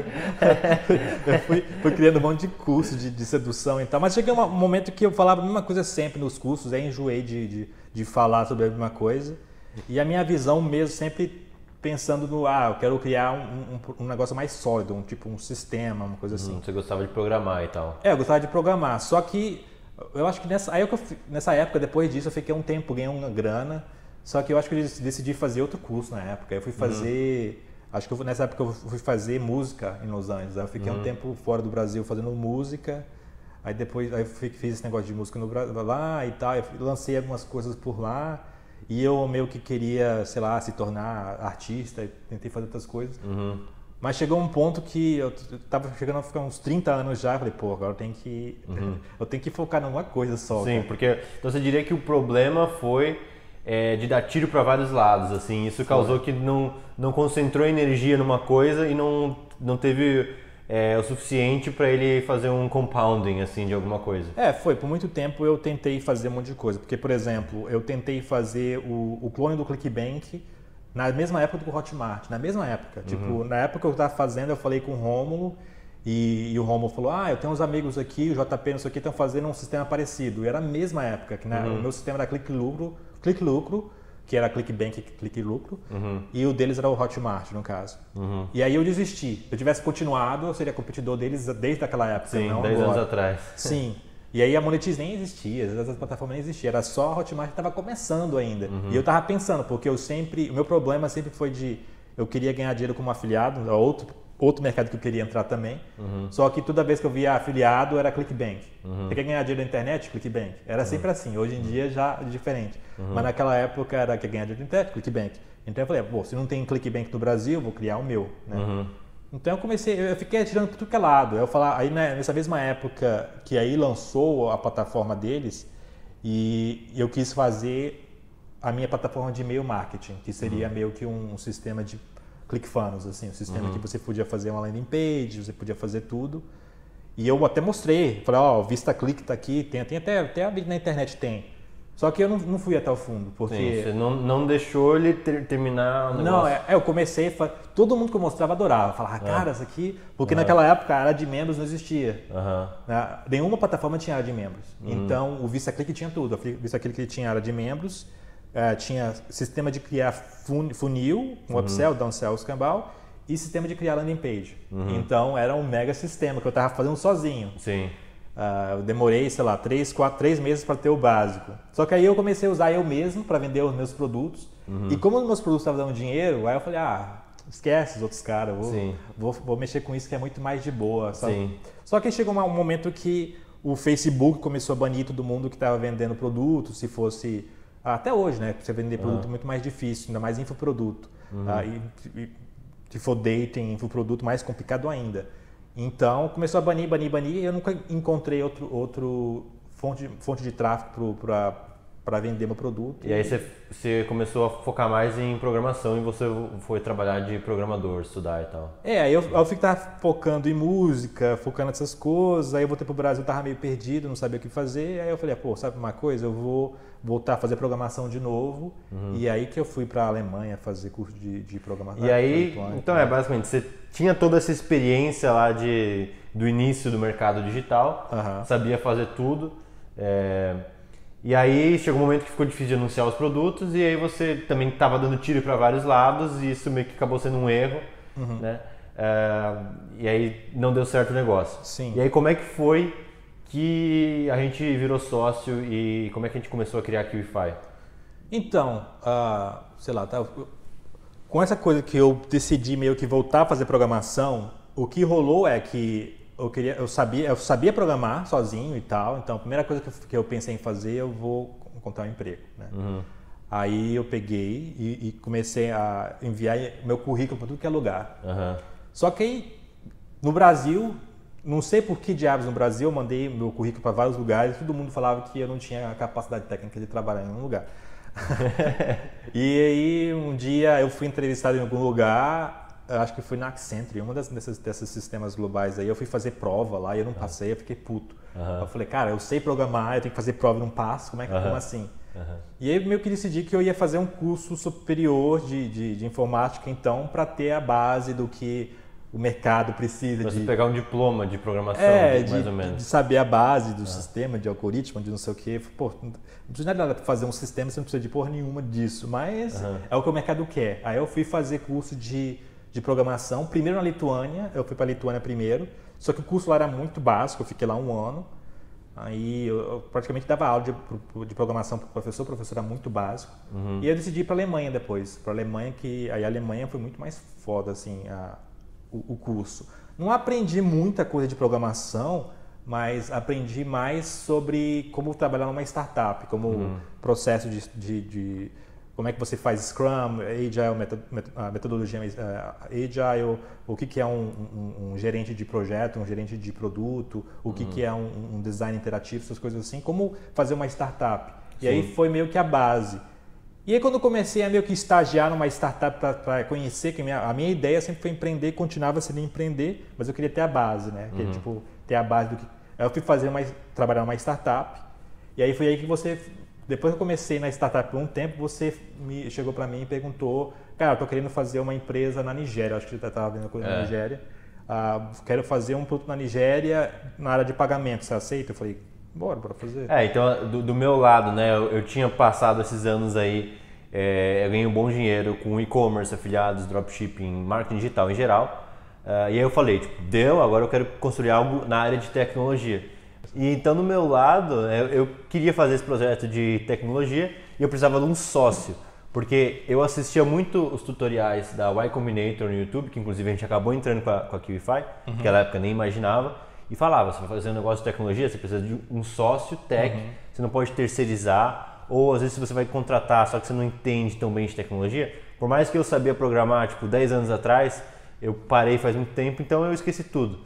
Speaker 2: eu fui, fui criando um monte de cursos de, de sedução e tal, mas chegou um momento que eu falava a mesma coisa sempre nos cursos, aí enjoei de, de, de falar sobre a mesma coisa. E a minha visão mesmo sempre pensando no, ah, eu quero criar um, um, um negócio mais sólido, um tipo um sistema, uma coisa assim.
Speaker 1: Hum, você gostava de programar e tal.
Speaker 2: É, eu gostava de programar, só que eu acho que nessa, aí eu, nessa época, depois disso, eu fiquei um tempo, ganhei uma grana, só que eu acho que eu decidi fazer outro curso na época. Eu fui fazer, uhum. acho que eu, nessa época eu fui fazer música em Los Angeles, aí eu fiquei uhum. um tempo fora do Brasil fazendo música, aí depois aí eu fiz esse negócio de música no, lá e tal, eu lancei algumas coisas por lá. E eu meio que queria, sei lá, se tornar artista, tentei fazer outras coisas.
Speaker 1: Uhum.
Speaker 2: Mas chegou um ponto que eu tava chegando a ficar uns trinta anos já, eu falei, pô, agora eu tenho que, uhum. eu tenho que focar numa coisa só.
Speaker 1: Sim,
Speaker 2: cara.
Speaker 1: porque então você diria que o problema foi é, de dar tiro para vários lados, assim, isso causou foi. que não, não concentrou energia numa coisa e não, não teve... É o suficiente para ele fazer um compounding assim de alguma coisa.
Speaker 2: É, foi. Por muito tempo eu tentei fazer um monte de coisa. Porque, por exemplo, eu tentei fazer o, o clone do ClickBank na mesma época do Hotmart. Na mesma época. Uhum. Tipo, na época que eu estava fazendo, eu falei com o Rômulo e, e o Rômulo falou, ah, eu tenho uns amigos aqui, o J P, não sei o que, estão fazendo um sistema parecido. E era a mesma época. Que, né, uhum. O meu sistema era Click Lucro, Click Lucro que era ClickBank e Click Lucro, uhum. e o deles era o Hotmart, no caso. Uhum. E aí eu desisti. Se eu tivesse continuado, eu seria competidor deles desde aquela época.
Speaker 1: Sim,
Speaker 2: não
Speaker 1: dez
Speaker 2: agora.
Speaker 1: anos atrás.
Speaker 2: Sim. E aí a Monetize nem existia, as plataformas nem existiam, era só a Hotmart que estava começando ainda. Uhum. E eu estava pensando, porque eu sempre, o meu problema sempre foi de, eu queria ganhar dinheiro como afiliado, outro, outro mercado que eu queria entrar também, uhum. só que toda vez que eu via afiliado era ClickBank. Uhum. Você quer ganhar dinheiro na internet? ClickBank. Era uhum. sempre assim, hoje em dia já é diferente. Uhum. Mas naquela época era quer ganhar dinheiro na internet? ClickBank. Então eu falei, pô, se não tem ClickBank no Brasil, eu vou criar o meu, né? Uhum. Então eu comecei, eu fiquei atirando por tudo que é lado. Eu falar, aí nessa mesma época que aí lançou a plataforma deles, e eu quis fazer a minha plataforma de e-mail marketing, que seria uhum. meio que um, um sistema de ClickFunnels, assim, um sistema uhum. que você podia fazer uma landing page, você podia fazer tudo. E eu até mostrei, falei, ó, oh, VistaClick tá aqui, tem, tem até, até na internet tem. Só que eu não, não fui até o fundo, porque...
Speaker 1: Sim, você não, não deixou ele ter, terminar o negócio.
Speaker 2: Não, é, eu comecei, todo mundo que eu mostrava adorava, falava, cara, é. isso aqui... Porque uhum. naquela época a área de membros não existia. Uhum. Né? Nenhuma plataforma tinha área de membros. Uhum. Então o VistaClick tinha tudo. O VistaClick tinha área de membros, uh, tinha sistema de criar funil, um uhum. upsell, downsell, escambau, e sistema de criar landing page. Uhum. Então era um mega sistema que eu estava fazendo sozinho.
Speaker 1: Sim.
Speaker 2: Uh, eu demorei, sei lá, três, quatro, três meses para ter o básico. Só que aí eu comecei a usar eu mesmo para vender os meus produtos. Uhum. E como os meus produtos estavam dando dinheiro, aí eu falei, ah, esquece os outros caras, vou, vou, vou mexer com isso que é muito mais de boa. Sabe? Sim. Só que chegou um momento que o Facebook começou a banir todo mundo que estava vendendo produto, se fosse... Até hoje, né? Você vender produto é muito mais difícil, ainda mais infoproduto. Uhum. Uh, e, e, se for dating, infoproduto, mais complicado ainda. Então, começou a banir, banir, banir, e eu nunca encontrei outro, outro fonte, fonte de tráfego para para vender meu produto.
Speaker 1: E aí você, você começou a focar mais em programação e você foi trabalhar de programador, estudar e tal.
Speaker 2: É, aí eu, eu ficava focando em música, focando nessas coisas, aí eu voltei pro Brasil, tava meio perdido, não sabia o que fazer, aí eu falei, pô, sabe uma coisa, eu vou voltar a fazer programação de novo, uhum. E aí que eu fui pra Alemanha fazer curso de, de programação.
Speaker 1: E aí, então é, basicamente, você tinha toda essa experiência lá de, do início do mercado digital, uhum. Sabia fazer tudo, é... E aí chegou um momento que ficou difícil de anunciar os produtos e aí você também estava dando tiro para vários lados e isso meio que acabou sendo um erro, uhum. Né? É, e aí não deu certo o negócio.
Speaker 2: Sim.
Speaker 1: E aí como é que foi que a gente virou sócio e como é que a gente começou a criar a QIFi?
Speaker 2: Então, uh, sei lá, tá, com essa coisa que eu decidi meio que voltar a fazer programação, o que rolou é que Eu, queria, eu, sabia, eu sabia programar sozinho e tal, então a primeira coisa que eu, que eu pensei em fazer, eu vou encontrar um emprego. Né? Uhum. Aí eu peguei e, e comecei a enviar meu currículo para tudo que é lugar. Uhum. Só que aí, no Brasil, não sei por que diabos no Brasil, eu mandei meu currículo para vários lugares e todo mundo falava que eu não tinha a capacidade técnica de trabalhar em um lugar. E aí um dia eu fui entrevistado em algum lugar, acho que foi na Accenture, uma das, dessas, desses sistemas globais aí, eu fui fazer prova lá e eu não passei, eu fiquei puto. Uhum. Eu falei, cara, eu sei programar, eu tenho que fazer prova e não passo, como é que uhum. como assim? Uhum. E aí meio que decidi que eu ia fazer um curso superior de, de, de informática, então, para ter a base do que o mercado precisa.
Speaker 1: Pra
Speaker 2: de
Speaker 1: você pegar um diploma de programação,
Speaker 2: é,
Speaker 1: de, mais ou menos.
Speaker 2: De saber a base do uhum. sistema, de algoritmo, de não sei o quê. Pô, não precisa de nada para fazer um sistema, você não precisa de porra nenhuma disso, mas uhum. é o que o mercado quer. Aí eu fui fazer curso de de programação, primeiro na Lituânia, eu fui para a Lituânia primeiro, só que o curso lá era muito básico, eu fiquei lá um ano, aí eu, eu praticamente dava aula de, de programação para o professor, o professor era muito básico, uhum. E eu decidi ir para a Alemanha depois, para a Alemanha, que aí a Alemanha foi muito mais foda, assim, a, o, o curso. Não aprendi muita coisa de programação, mas aprendi mais sobre como trabalhar numa startup, como uhum. processo de, de, de como é que você faz Scrum, Agile, a metodologia uh, Agile, o que, que é um, um, um gerente de projeto, um gerente de produto, o que, uhum. que é um, um design interativo, essas coisas assim, como fazer uma startup. Sim. E aí foi meio que a base. E aí quando eu comecei a meio que estagiar numa startup para conhecer, que a minha, a minha ideia sempre foi empreender, continuava sendo empreender, mas eu queria ter a base, né? Queria, uhum. tipo, ter a base do que... Aí eu fui fazer uma, trabalhar numa startup, e aí foi aí que você... Depois que eu comecei na startup por um tempo, você me, chegou para mim e perguntou, cara, eu tô querendo fazer uma empresa na Nigéria, acho que você estava vendo coisa é. na Nigéria, uh, quero fazer um produto na Nigéria na área de pagamento, você aceita? Eu falei, bora, bora fazer.
Speaker 1: É, então do, do meu lado, né, eu, eu tinha passado esses anos aí, é, eu ganhei um bom dinheiro com e-commerce, afiliados, dropshipping, marketing digital em geral, uh, e aí eu falei, tipo, deu, agora eu quero construir algo na área de tecnologia. E então, no meu lado, eu, eu queria fazer esse projeto de tecnologia e eu precisava de um sócio, porque eu assistia muito os tutoriais da Y Combinator no YouTube, que inclusive a gente acabou entrando com a, com a QIFi, uhum. naquela época nem imaginava, e falava, você vai fazer um negócio de tecnologia, você precisa de um sócio tech, uhum. você não pode terceirizar, ou às vezes você vai contratar, só que você não entende tão bem de tecnologia. Por mais que eu sabia programar, tipo, dez anos atrás, eu parei faz muito tempo, então eu esqueci tudo.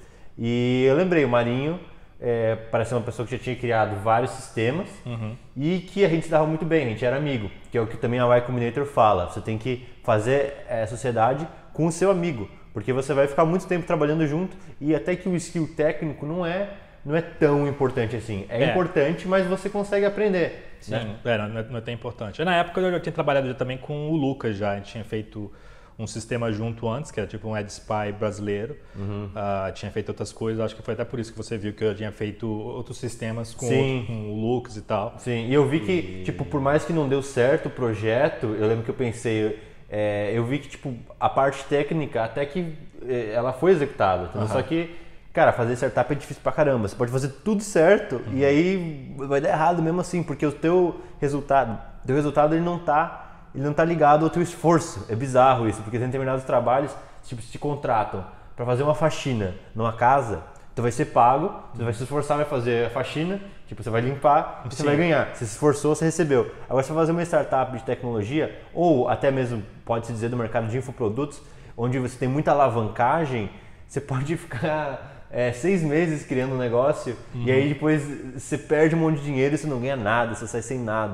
Speaker 1: E eu lembrei, o Marinho, É, parece uma pessoa que já tinha criado vários sistemas uhum. e que a gente se dava muito bem, a gente era amigo, que é o que também a Y Combinator fala, você tem que fazer é, sociedade com o seu amigo, porque você vai ficar muito tempo trabalhando junto e até que o skill técnico não é, não é tão importante assim, é, é. importante, mas você consegue aprender.
Speaker 2: Sim,
Speaker 1: né?
Speaker 2: é, não, é, não é tão importante. Na época eu já tinha trabalhado já também com o Lucas, já, a gente tinha feito um sistema junto antes, que era tipo um AdSpy brasileiro, uhum. uh, tinha feito outras coisas, acho que foi até por isso que você viu que eu tinha feito outros sistemas com, outro, com o Lucas e tal.
Speaker 1: Sim, e eu vi que, e... tipo, por mais que não deu certo o projeto, eu lembro que eu pensei, é, eu vi que, tipo, a parte técnica até que é, ela foi executada, uhum. só que, cara, fazer startup é difícil pra caramba, você pode fazer tudo certo uhum. e aí vai dar errado mesmo assim, porque o teu resultado, teu resultado ele não tá ele não está ligado ao teu esforço. É bizarro isso, porque tem determinados trabalhos, tipo, se te contratam para fazer uma faxina numa casa, tu vai ser pago, você vai se esforçar, vai fazer a faxina, tipo, você vai limpar e você vai ganhar. Você se esforçou, você recebeu. Agora, se você fazer uma startup de tecnologia, ou até mesmo, pode-se dizer, do mercado de infoprodutos, onde você tem muita alavancagem, você pode ficar é, seis meses criando um negócio uhum. e aí depois você perde um monte de dinheiro e você não ganha nada, você sai sem nada.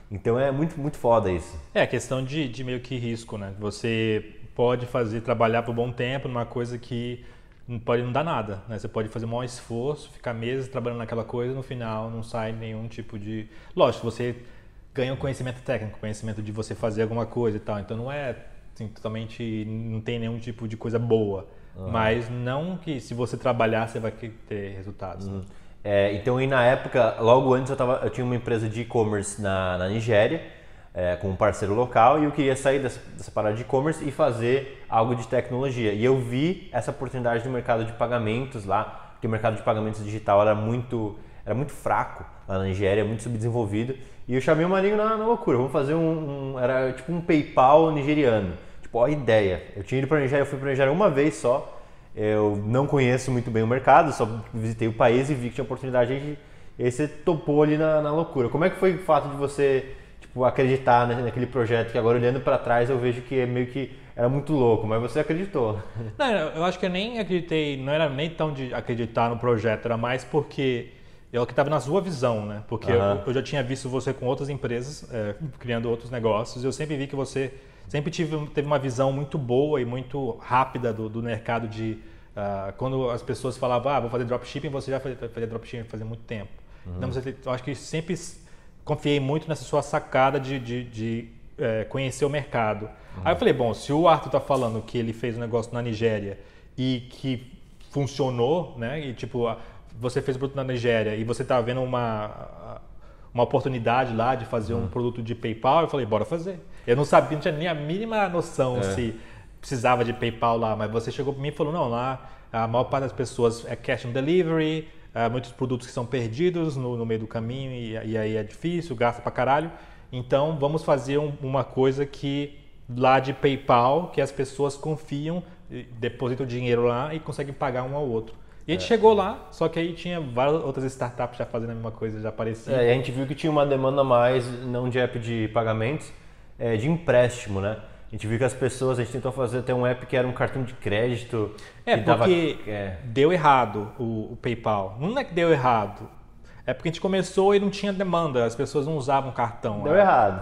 Speaker 1: Então é muito, muito foda isso.
Speaker 2: É a questão de, de meio que risco, né? Você pode fazer, trabalhar por um bom tempo numa coisa que pode não dar nada, né? Você pode fazer um maior esforço, ficar meses trabalhando naquela coisa, no final não sai nenhum tipo de... Lógico, você ganha um conhecimento técnico, conhecimento de você fazer alguma coisa e tal, então não é assim, totalmente... não tem nenhum tipo de coisa boa, uhum. Mas não que se você trabalhar você vai ter resultados.
Speaker 1: Uhum. Né? É, então, e na época, logo antes eu, tava, eu tinha uma empresa de e-commerce na, na Nigéria, é, com um parceiro local, e eu queria sair dessa, dessa parada de e-commerce e fazer algo de tecnologia. E eu vi essa oportunidade no mercado de pagamentos lá, porque o mercado de pagamentos digital era muito, era muito fraco lá na Nigéria, muito subdesenvolvido. E eu chamei o Marinho na, na loucura, vamos fazer um, um... era tipo um PayPal nigeriano. Tipo, ó, ideia. Eu tinha ido para a Nigéria, eu fui para a Nigéria uma vez só. Eu não conheço muito bem o mercado, só visitei o país e vi que tinha oportunidade e aí você topou ali na, na loucura. Como é que foi o fato de você tipo, acreditar naquele projeto que agora olhando para trás eu vejo que é meio que era muito louco, mas você acreditou?
Speaker 2: Não, eu acho que eu nem acreditei, não era nem tão de acreditar no projeto, era mais porque eu que estava na sua visão, né? Porque uhum. eu, eu já tinha visto você com outras empresas, é, criando outros negócios, e eu sempre vi que você sempre tive, teve uma visão muito boa e muito rápida do, do mercado de... Uh, quando as pessoas falavam, ah, vou fazer dropshipping, você já fazia, fazia dropshipping fazia muito tempo. Uhum. Então, você, eu acho que sempre confiei muito nessa sua sacada de, de, de é, conhecer o mercado. Uhum. Aí eu falei, bom, se o Arthur está falando que ele fez um negócio na Nigéria e que funcionou, né? E tipo, você fez o produto na Nigéria e você está vendo uma... uma oportunidade lá de fazer uhum. um produto de PayPal, eu falei, bora fazer. Eu não sabia, não tinha nem a mínima noção é. se precisava de PayPal lá, mas você chegou para mim e falou, não, lá a maior parte das pessoas é cash on delivery, há muitos produtos que são perdidos no, no meio do caminho e, e aí é difícil, gasta pra caralho. Então vamos fazer um, uma coisa que lá de PayPal, que as pessoas confiam, depositam o dinheiro lá e conseguem pagar um ao outro. E a gente é. chegou lá, só que aí tinha várias outras startups já fazendo a mesma coisa, já aparecia.
Speaker 1: É, e a gente viu que tinha uma demanda a mais, não de app de pagamentos, é, de empréstimo, né? A gente viu que as pessoas, a gente tentou fazer até um app que era um cartão de crédito.
Speaker 2: É,
Speaker 1: que
Speaker 2: porque
Speaker 1: dava, é...
Speaker 2: deu errado o, o PayPal. Não é que deu errado, é porque a gente começou e não tinha demanda, as pessoas não usavam cartão.
Speaker 1: Deu errado.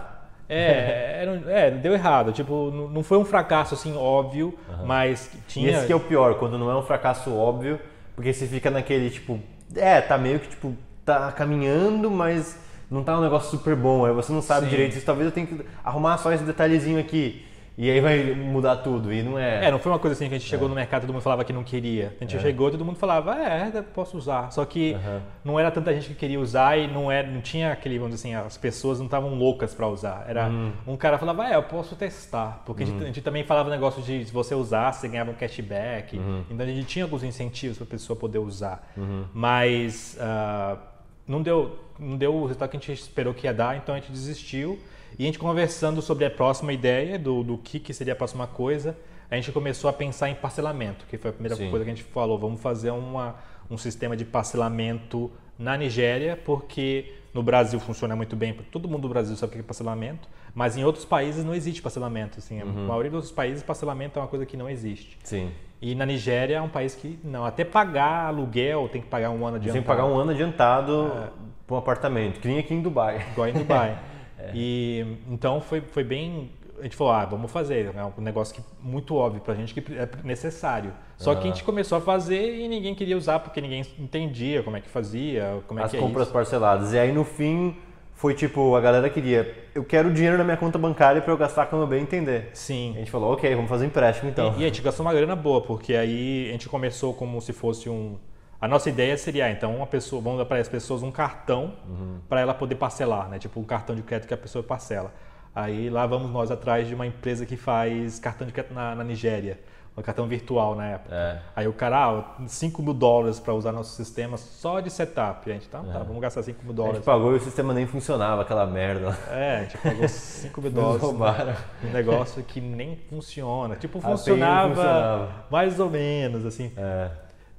Speaker 2: É, era, é, deu errado. Tipo, não foi um fracasso assim óbvio, uhum. mas tinha...
Speaker 1: E esse que é o pior, quando não é um fracasso óbvio, porque você fica naquele tipo, é, tá meio que tipo, tá caminhando, mas não tá um negócio super bom, aí você não sabe Sim. direito, isso talvez eu tenha que arrumar só esse detalhezinho aqui. E aí vai mudar tudo, e não é...
Speaker 2: É, não foi uma coisa assim que a gente chegou é. no mercado e todo mundo falava que não queria. A gente é. chegou e todo mundo falava, é, posso usar. Só que uhum. não era tanta gente que queria usar e não, era, não tinha aquele, vamos dizer assim, as pessoas não estavam loucas para usar. Era uhum. um cara falava, é, eu posso testar. Porque uhum. a, gente, a gente também falava negócio de se você usasse, você ganhava um cashback. Uhum. Então a gente tinha alguns incentivos para a pessoa poder usar. Uhum. Mas uh, não, deu, não deu o resultado que a gente esperou que ia dar, então a gente desistiu. E a gente conversando sobre a próxima ideia, do, do que, que seria a próxima coisa, a gente começou a pensar em parcelamento, que foi a primeira Sim. coisa que a gente falou. Vamos fazer uma, um sistema de parcelamento na Nigéria, porque no Brasil funciona muito bem, todo mundo do Brasil sabe o que é parcelamento, mas em outros países não existe parcelamento. Assim, uhum. A maioria dos outros países, parcelamento é uma coisa que não existe.
Speaker 1: Sim.
Speaker 2: E na Nigéria é um país que não, até pagar aluguel tem que pagar um ano adiantado.
Speaker 1: Tem que pagar um ano adiantado é. para um apartamento, que nem aqui em Dubai.
Speaker 2: Igual em Dubai. É. E então foi, foi bem, a gente falou, ah, vamos fazer, é um negócio que, muito óbvio pra gente que é necessário. Só ah. que a gente começou a fazer e ninguém queria usar porque ninguém entendia como é que fazia, como é
Speaker 1: As
Speaker 2: que é
Speaker 1: compras
Speaker 2: isso.
Speaker 1: parceladas. E aí no fim foi tipo, a galera queria, eu quero dinheiro na minha conta bancária para eu gastar quando eu bem entender.
Speaker 2: Sim.
Speaker 1: A gente falou, ok, vamos fazer empréstimo então.
Speaker 2: E, e a gente gastou uma grana boa, porque aí a gente começou como se fosse um... A nossa ideia seria, então, uma pessoa, vamos dar para as pessoas um cartão uhum. para ela poder parcelar, né? Tipo um cartão de crédito que a pessoa parcela. Aí lá vamos nós atrás de uma empresa que faz cartão de crédito na, na Nigéria, um cartão virtual na época. É. Aí o cara, ah, cinco mil dólares para usar nosso sistema só de setup. E a gente, tá, é. tá, vamos gastar cinco mil dólares.
Speaker 1: A gente pagou e o sistema nem funcionava, aquela merda.
Speaker 2: É, a gente pagou cinco mil dólares.
Speaker 1: Roubaram.
Speaker 2: Um negócio que nem funciona. Tipo, funcionava, funcionava mais ou menos, assim.
Speaker 1: É.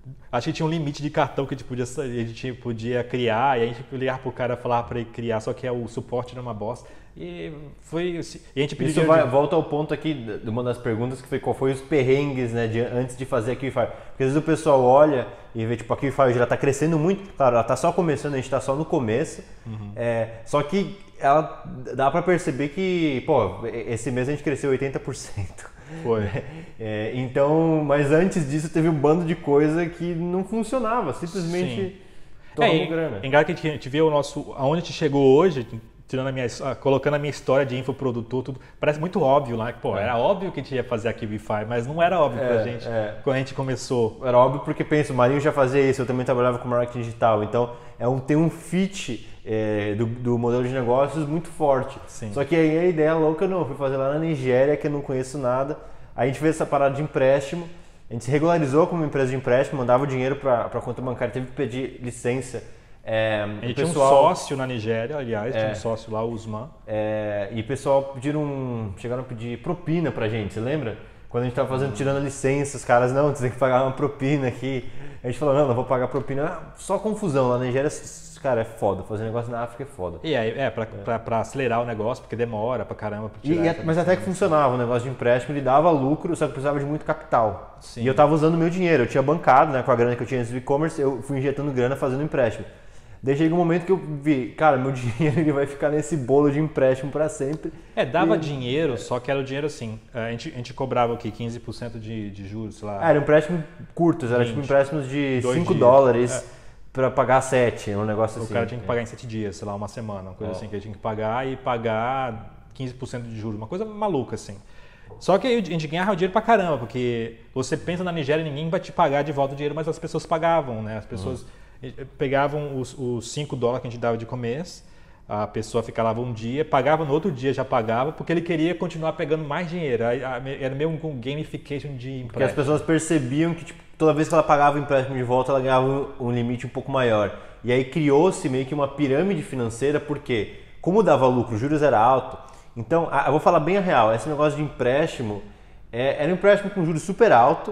Speaker 2: acho que tinha um limite de cartão que a gente podia, a gente podia criar, e a gente ligar pro cara e falar para ele criar, só que o suporte era uma bosta. E foi. E a gente pediu.
Speaker 1: Isso vai, de... volta ao ponto aqui de uma das perguntas que foi qual foi os perrengues, né, de, antes de fazer a QuiFi. Porque às vezes o pessoal olha e vê, tipo, a QuiFi já está crescendo muito, claro, ela está só começando, a gente está só no começo. Uhum. É, só que ela dá para perceber que, pô, esse mês a gente cresceu oitenta por cento.
Speaker 2: Foi.
Speaker 1: É, então, mas antes disso teve um bando de coisa que não funcionava, simplesmente tomamos
Speaker 2: é,
Speaker 1: grana.
Speaker 2: É engraçado que a gente vê o nosso, aonde a gente chegou hoje, tirando a minha, colocando a minha história de infoprodutor, tudo, parece muito óbvio lá, pô, é. era óbvio que a gente ia fazer a QuiFi, mas não era óbvio é, pra gente é. quando a gente começou.
Speaker 1: Era óbvio porque, pensa, o Marinho já fazia isso, eu também trabalhava com marketing digital, então é um, tem um fit é, do, do modelo de negócios muito forte.
Speaker 2: Sim.
Speaker 1: Só que aí a ideia louca não, eu fui fazer lá na Nigéria, que eu não conheço nada, aí a gente fez essa parada de empréstimo, a gente se regularizou como empresa de empréstimo, mandava o dinheiro para a conta bancária, teve que pedir licença. É,
Speaker 2: a gente
Speaker 1: pessoal,
Speaker 2: tinha um sócio na Nigéria, aliás, é, tinha um sócio lá, o Usman.
Speaker 1: É, e o pessoal pediram, chegaram a pedir propina pra gente, você lembra? Quando a gente estava fazendo, tirando a licença, os caras, não, você tem que pagar uma propina aqui. A gente falou, não, não vou pagar propina. Só confusão, lá na Nigéria, cara, é foda, fazer negócio na África é foda.
Speaker 2: E aí, é, pra, é. Pra, pra acelerar o negócio, porque demora pra caramba pra tirar.
Speaker 1: E, e, mas até que funcionava, o negócio de empréstimo, ele dava lucro, só que precisava de muito capital.
Speaker 2: Sim.
Speaker 1: E eu tava usando meu dinheiro, eu tinha bancado, né, com a grana que eu tinha antes do e-commerce, eu fui injetando grana fazendo empréstimo. Daí chega um momento que eu vi, cara, meu dinheiro ele vai ficar nesse bolo de empréstimo para sempre.
Speaker 2: É, dava
Speaker 1: e...
Speaker 2: dinheiro, só que era o dinheiro assim, a gente, a gente cobrava o quê? quinze por cento de, de juros, sei lá.
Speaker 1: Ah, era um empréstimo curtos, era tipo empréstimos de cinco
Speaker 2: dias.
Speaker 1: dólares
Speaker 2: é.
Speaker 1: para pagar sete, um negócio
Speaker 2: o
Speaker 1: assim.
Speaker 2: O cara tinha que pagar em sete dias, sei lá, uma semana, uma coisa oh. assim, que ele tinha que pagar e pagar quinze por cento de juros, uma coisa maluca assim. Só que a gente ganhava dinheiro pra caramba, porque você pensa na Nigéria, ninguém vai te pagar de volta o dinheiro, mas as pessoas pagavam, né? As pessoas... Uhum. Pegavam os, os cinco dólares que a gente dava de começo, a pessoa ficava lá um dia, pagava no outro dia, já pagava, porque ele queria continuar pegando mais dinheiro. Era meio um gamification de empréstimo.
Speaker 1: Porque as pessoas percebiam que tipo, toda vez que ela pagava o empréstimo de volta, ela ganhava um limite um pouco maior. E aí criou-se meio que uma pirâmide financeira, porque como dava lucro, os juros era alto. Então, eu vou falar bem a real, esse negócio de empréstimo, é, era um empréstimo com juros super alto.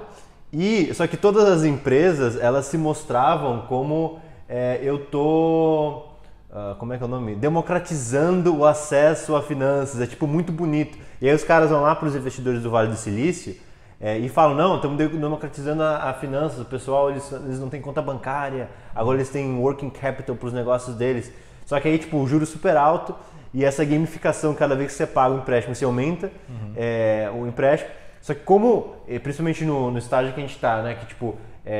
Speaker 1: E, só que todas as empresas, elas se mostravam como é, eu tô, uh, como é que é o nome? Democratizando o acesso a finanças, é tipo muito bonito. E aí os caras vão lá para os investidores do Vale do Silício é, e falam, não, estamos democratizando a, a finanças, o pessoal eles, eles não têm conta bancária, agora eles têm working capital para os negócios deles. Só que aí tipo o juro super alto e essa gamificação, cada vez que você paga o empréstimo, você aumenta uhum. é, o empréstimo. Só que como, principalmente no, no estágio que a gente está, né, que tipo,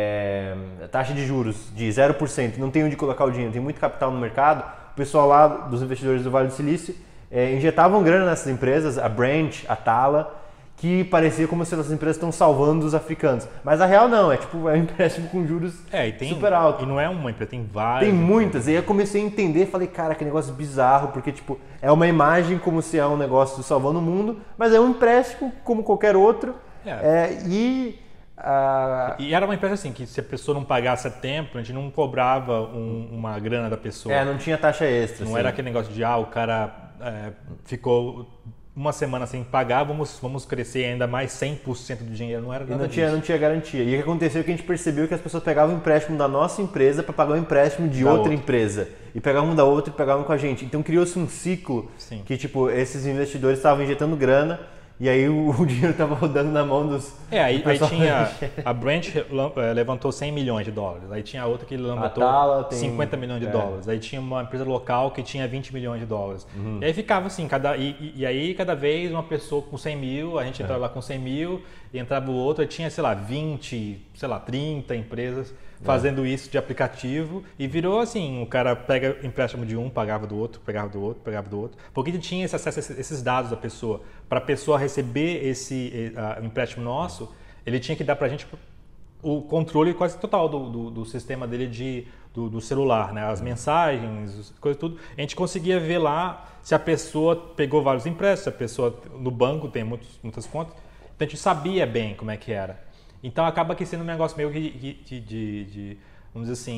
Speaker 1: é, taxa de juros de zero por cento, não tem onde colocar o dinheiro, tem muito capital no mercado, o pessoal lá dos investidores do Vale do Silício é, injetavam grana nessas empresas, a Branch, a Tala, que parecia como se essas empresas estão salvando os africanos. Mas a real não, é tipo é um empréstimo com juros
Speaker 2: é, e tem,
Speaker 1: super alto.
Speaker 2: E não é uma empresa, tem várias.
Speaker 1: Tem muitas. E aí eu comecei a entender, falei, cara, que negócio bizarro, porque tipo, é uma imagem como se é um negócio salvando o mundo, mas é um empréstimo como qualquer outro. É. É, e,
Speaker 2: uh... e era uma empresa assim, que se a pessoa não pagasse a tempo, a gente não cobrava um, uma grana da pessoa.
Speaker 1: É, não tinha taxa extra.
Speaker 2: Não
Speaker 1: assim.
Speaker 2: era aquele negócio de, ah, o cara é, ficou... uma semana sem pagar, vamos, vamos crescer ainda mais cem por cento do dinheiro, não era nada
Speaker 1: e não
Speaker 2: disso.
Speaker 1: tinha, não tinha garantia. E o que aconteceu é que a gente percebeu que as pessoas pegavam o empréstimo da nossa empresa para pagar o empréstimo de
Speaker 2: da
Speaker 1: outra,
Speaker 2: outra
Speaker 1: empresa. E pegavam um da outra e pegavam com a gente. Então criou-se um ciclo
Speaker 2: Sim.
Speaker 1: que tipo, esses investidores estavam injetando grana e aí o, o dinheiro estava rodando na mão dos...
Speaker 2: É, aí, aí tinha... A Branch levantou cem milhões de dólares, aí tinha a outra que levantou
Speaker 1: tem,
Speaker 2: cinquenta milhões de é. dólares, aí tinha uma empresa local que tinha vinte milhões de dólares. Uhum. E aí ficava assim, cada, e, e aí cada vez uma pessoa com cem mil, a gente entrava é. lá com cem mil, e entrava o outro, aí tinha, sei lá, vinte, sei lá, trinta empresas fazendo é. isso de aplicativo e virou assim, o cara pega empréstimo de um, pagava do outro, pegava do outro, pegava do outro, porque ele tinha esse acesso a esses dados da pessoa. Para a pessoa receber esse uh, empréstimo nosso, ele tinha que dar para a gente o controle quase total do, do, do sistema dele de, do, do celular, né? As mensagens, coisas tudo. A gente conseguia ver lá se a pessoa pegou vários empréstimos, se a pessoa no banco tem muitos, muitas contas, então a gente sabia bem como é que era. Então acaba que sendo um negócio meio de, de, de, de vamos dizer assim,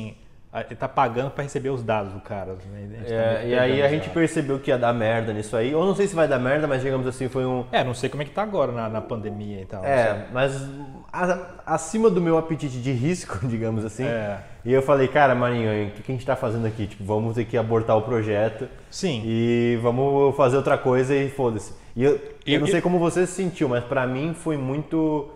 Speaker 2: ele tá pagando para receber os dados do cara. Né? Tá
Speaker 1: é, e aí a gente percebeu que ia dar merda nisso aí. Ou não sei se vai dar merda, mas digamos assim, foi um...
Speaker 2: É, não sei como é que tá agora na, na pandemia e tal.
Speaker 1: É, mas a, acima do meu apetite de risco, digamos assim.
Speaker 2: É.
Speaker 1: E eu falei, cara, Marinho, o que, que a gente tá fazendo aqui? Tipo, vamos ter que abortar o projeto.
Speaker 2: Sim.
Speaker 1: E vamos fazer outra coisa e foda-se. E eu,
Speaker 2: E-
Speaker 1: eu não
Speaker 2: e-
Speaker 1: sei como você se sentiu, mas pra mim foi muito...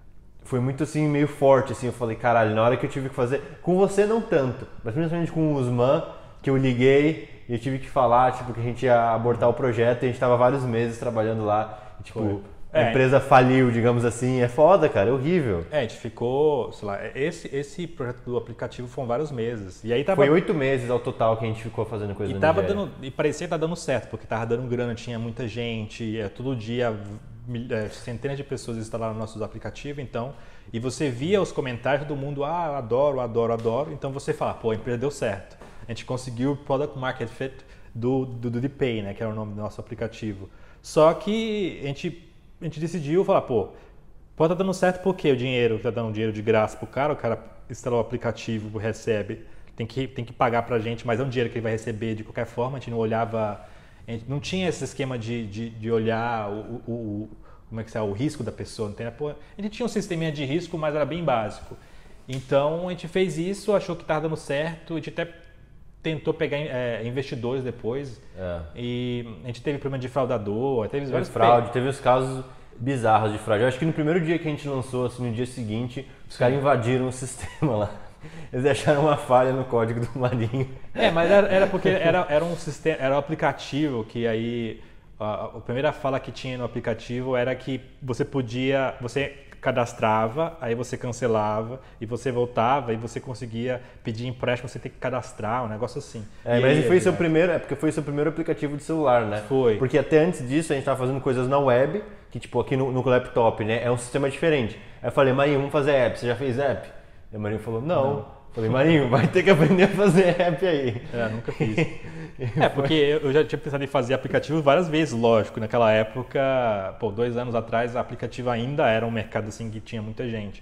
Speaker 1: Foi muito assim, meio forte, assim, eu falei, caralho, na hora que eu tive que fazer, com você não tanto, mas principalmente com o Usman, que eu liguei e eu tive que falar, tipo, que a gente ia abortar o projeto e a gente tava vários meses trabalhando lá, e, tipo,
Speaker 2: Foi.
Speaker 1: a
Speaker 2: É.
Speaker 1: empresa faliu, digamos assim, é foda, cara, é horrível.
Speaker 2: É, a gente ficou, sei lá, esse, esse projeto do aplicativo foram vários meses. E aí tava.
Speaker 1: Foi oito meses ao total que a gente ficou fazendo coisa
Speaker 2: E,
Speaker 1: na
Speaker 2: tava
Speaker 1: Nigéria.
Speaker 2: dando, e parecia que tá dando certo, porque tava dando grana, tinha muita gente, é, todo dia mil- é, centenas de pessoas instalaram nossos aplicativos, então, e você via os comentários do mundo, ah, eu adoro, adoro, adoro, então você fala, pô, a empresa deu certo. A gente conseguiu o Product Market Fit do, do, do DPay, né, que era o nome do nosso aplicativo. Só que a gente, a gente decidiu falar, pô, pode estar dando certo porque o dinheiro, tá dando dinheiro de graça pro cara, o cara instalou o aplicativo, recebe, tem que, tem que pagar pra gente, mas é um dinheiro que ele vai receber de qualquer forma, a gente não olhava, a gente não tinha esse esquema de, de, de olhar o, o, o, como é que é, o risco da pessoa, não tem, pô, a gente tinha um sisteminha de risco, mas era bem básico. Então a gente fez isso, achou que estava dando certo, a gente até tentou pegar é, investidores depois,
Speaker 1: É.
Speaker 2: e a gente teve problema de fraudador, teve
Speaker 1: Teve
Speaker 2: vários
Speaker 1: fraude, teve uns casos bizarros de fraude. Eu acho que no primeiro dia que a gente lançou, assim, no dia seguinte, os caras invadiram o sistema lá. Eles acharam uma falha no código do Marinho.
Speaker 2: É, mas era, era porque era, era um sistema, era um aplicativo que aí a, a primeira fala que tinha no aplicativo era que você podia, você cadastrava, aí você cancelava e você voltava e você conseguia pedir empréstimo, você tem que cadastrar, um negócio assim.
Speaker 1: É,
Speaker 2: E
Speaker 1: mas
Speaker 2: aí,
Speaker 1: foi seu
Speaker 2: né?
Speaker 1: primeiro, é porque foi seu primeiro aplicativo de celular, né?
Speaker 2: Foi.
Speaker 1: Porque até antes disso a gente tava fazendo coisas na web, que tipo aqui no, no laptop, né? É um sistema diferente. Aí eu falei, Marinho, vamos fazer app. Você já fez app? E o Marinho falou, não.
Speaker 2: Não.
Speaker 1: Falei, Marinho, vai ter que aprender a fazer app aí.
Speaker 2: É, nunca fiz. É, porque eu já tinha pensado em fazer aplicativo várias vezes, lógico. Naquela época, pô, dois anos atrás, aplicativo ainda era um mercado assim que tinha muita gente.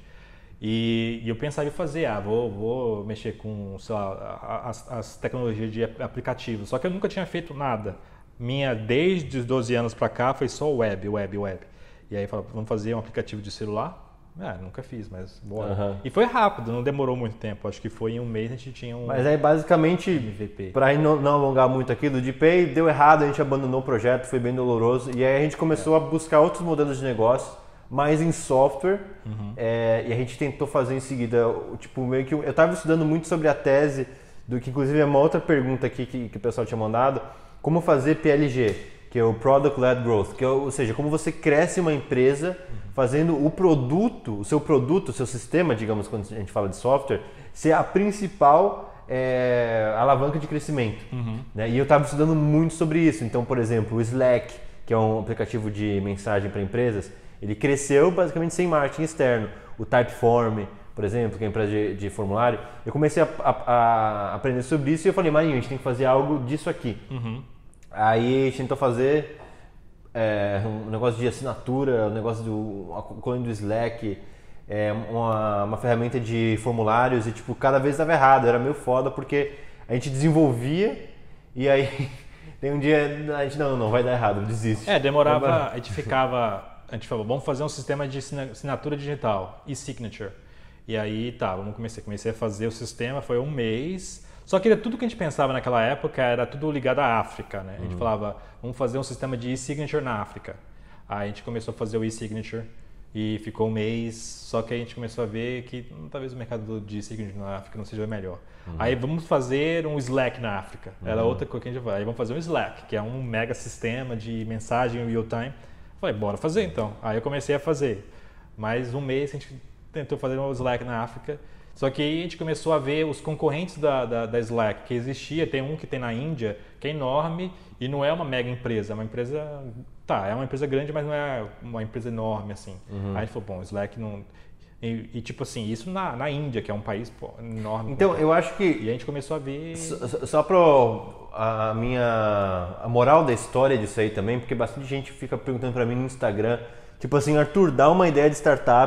Speaker 2: E, e eu pensava em fazer, ah, vou, vou mexer com, sei lá, as, as tecnologias de aplicativo. Só que eu nunca tinha feito nada. Minha, desde os doze anos pra cá, foi só web, web, web. E aí eu falei, vamos fazer um aplicativo de celular? Ah, nunca fiz, mas bora.
Speaker 1: Uhum.
Speaker 2: E foi rápido, não demorou muito tempo. Acho que foi em um mês a gente tinha um
Speaker 1: Mas aí basicamente,
Speaker 2: M V P.
Speaker 1: para não, não alongar muito aqui, do DPay deu errado, a gente abandonou o projeto, foi bem doloroso. E aí a gente começou a buscar outros modelos de negócio, mais em software.
Speaker 2: Uhum.
Speaker 1: É, e a gente tentou fazer em seguida, o- tipo, meio que... Eu estava estudando muito sobre a tese, do que inclusive é uma outra pergunta aqui que, que o pessoal tinha mandado, como fazer P L G, que é o Product Led Growth, que é, ou seja, como você cresce uma empresa fazendo o produto, o seu produto, o seu sistema, digamos, quando a gente fala de software, ser a principal é, alavanca de crescimento.
Speaker 2: Uhum.
Speaker 1: Né? E eu estava estudando muito sobre isso. Então, por exemplo, o Slack, que é um aplicativo de mensagem para empresas, ele cresceu basicamente sem marketing externo. O Typeform, por exemplo, que é a empresa de, de formulário, eu comecei a, a, a aprender sobre isso e eu falei, Marinho, a gente tem que fazer algo disso aqui.
Speaker 2: Uhum.
Speaker 1: Aí a gente tentou fazer é, um negócio de assinatura, um negócio do a clone do Slack, é, uma, uma ferramenta de formulários e tipo, cada vez dava errado, era meio foda porque a gente desenvolvia e aí tem um dia a gente, não, não, não vai dar errado, desiste.
Speaker 2: É, demorava, a gente ficava, a gente falou, vamos fazer um sistema de assina- assinatura digital, e-signature. E aí, tá, vamos começar, comecei a fazer o sistema, foi um mês, só que tudo que a gente pensava naquela época era tudo ligado à África, né? A gente falava, vamos fazer um sistema de e-signature na África. Aí a gente começou a fazer o e-signature e ficou um mês, só que aí a gente começou a ver que hum, talvez o mercado de e-signature na África não seja o melhor. Uhum. Aí vamos fazer um Slack na África, era
Speaker 1: Uhum.
Speaker 2: outra coisa que a gente falou. Aí vamos fazer um Slack, que é um mega sistema de mensagem em real time. Falei, bora fazer então. Aí eu comecei a fazer. Mais um mês a gente tentou fazer um Slack na África. Só que aí a gente começou a ver os concorrentes da, da, da Slack, que existia, tem um que tem na Índia, que é enorme e não é uma mega empresa, é uma empresa, tá, é uma empresa grande, mas não é uma empresa enorme assim. Uhum. Aí a gente falou, bom, Slack não... E, e tipo assim, isso na, na Índia, que é um país pô, enorme.
Speaker 1: Então, eu acho que...
Speaker 2: E a gente começou a ver...
Speaker 1: Só, só pro a minha... A moral da história disso aí também, porque bastante gente fica perguntando pra mim no Instagram, tipo assim, Arthur, dá uma ideia de startup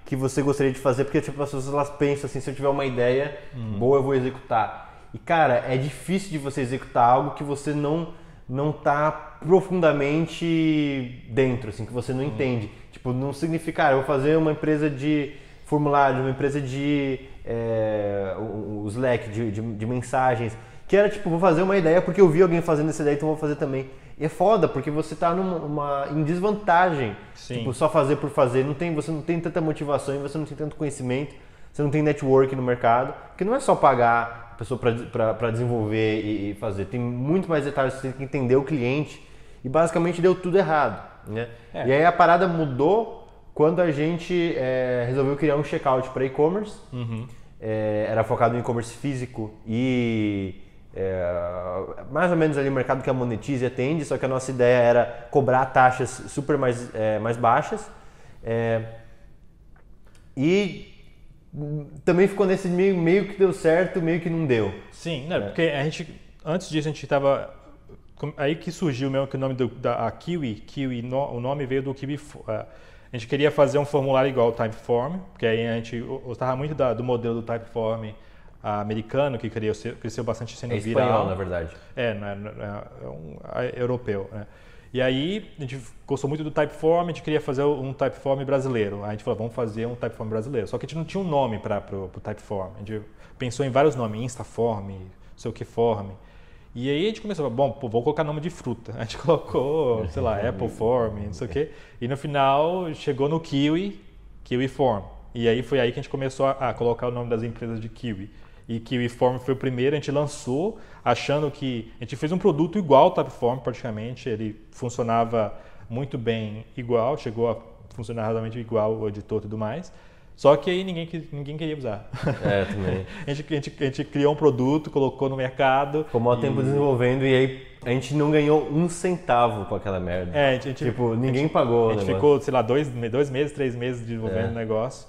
Speaker 1: que você gostaria de fazer, porque tipo, as pessoas elas pensam assim, se eu tiver uma ideia uhum. boa, eu vou executar. E cara, é difícil de você executar algo que você não não tá profundamente dentro, assim, que você não uhum. entende. Tipo, não significa, cara, eu vou fazer uma empresa de formulário, uma empresa de é, o, o Slack, de, de, de mensagens, que era tipo, vou fazer uma ideia porque eu vi alguém fazendo essa ideia, então vou fazer também. E é foda, porque você tá numa, uma, em desvantagem, Sim. tipo, só fazer por fazer, não tem, você não tem tanta motivação e você não tem tanto conhecimento, você não tem network no mercado, porque não é só pagar a pessoa para desenvolver e, e fazer, tem muito mais detalhes, você tem que entender o cliente e basicamente deu tudo errado, né? É. E aí a parada mudou quando a gente é, resolveu criar um checkout para e-commerce, uhum. é, era focado em e-commerce físico e é, mais ou menos ali o mercado que a Monetize atende, só que a nossa ideia era cobrar taxas super mais, é, mais baixas é, e também ficou nesse meio, meio que deu certo, meio que não deu.
Speaker 2: Sim, né, é. porque a gente, antes disso a gente estava, aí que surgiu mesmo que o nome do, da a Kiwi, Kiwi no, o nome veio do Kiwi, uh, a gente queria fazer um formulário igual ao Typeform, porque aí a gente gostava muito da, do modelo do Typeform americano, que cresceu, cresceu bastante sendo
Speaker 1: é
Speaker 2: viral.
Speaker 1: Espanhol, na verdade.
Speaker 2: É, não é, não é, é um é europeu, né? E aí a gente gostou muito do Typeform, a gente queria fazer um Typeform brasileiro. Aí a gente falou, vamos fazer um Typeform brasileiro. Só que a gente não tinha um nome para o Typeform. A gente pensou em vários nomes, Instaform, não sei o que Form. E aí a gente começou, bom, pô, vou colocar nome de fruta. A gente colocou, sei lá, Apple Form, não sei o que. E no final chegou no Kiwi, Kiwi Form. E aí foi aí que a gente começou a, a colocar o nome das empresas de Kiwi. E Kiwi Form foi o primeiro, a gente lançou achando que a gente fez um produto igual ao Typeform praticamente, ele funcionava muito bem igual, chegou a funcionar razoavelmente igual o editor e tudo mais, só que aí ninguém, ninguém queria usar.
Speaker 1: É, também.
Speaker 2: a, gente, a, gente, a gente criou um produto, colocou no mercado.
Speaker 1: Ficou maior e... tempo desenvolvendo e aí a gente não ganhou um centavo com aquela merda.
Speaker 2: É, a gente,
Speaker 1: tipo, ninguém a gente, pagou
Speaker 2: A gente
Speaker 1: o
Speaker 2: ficou, sei lá, dois, dois meses, três meses desenvolvendo o
Speaker 1: é.
Speaker 2: negócio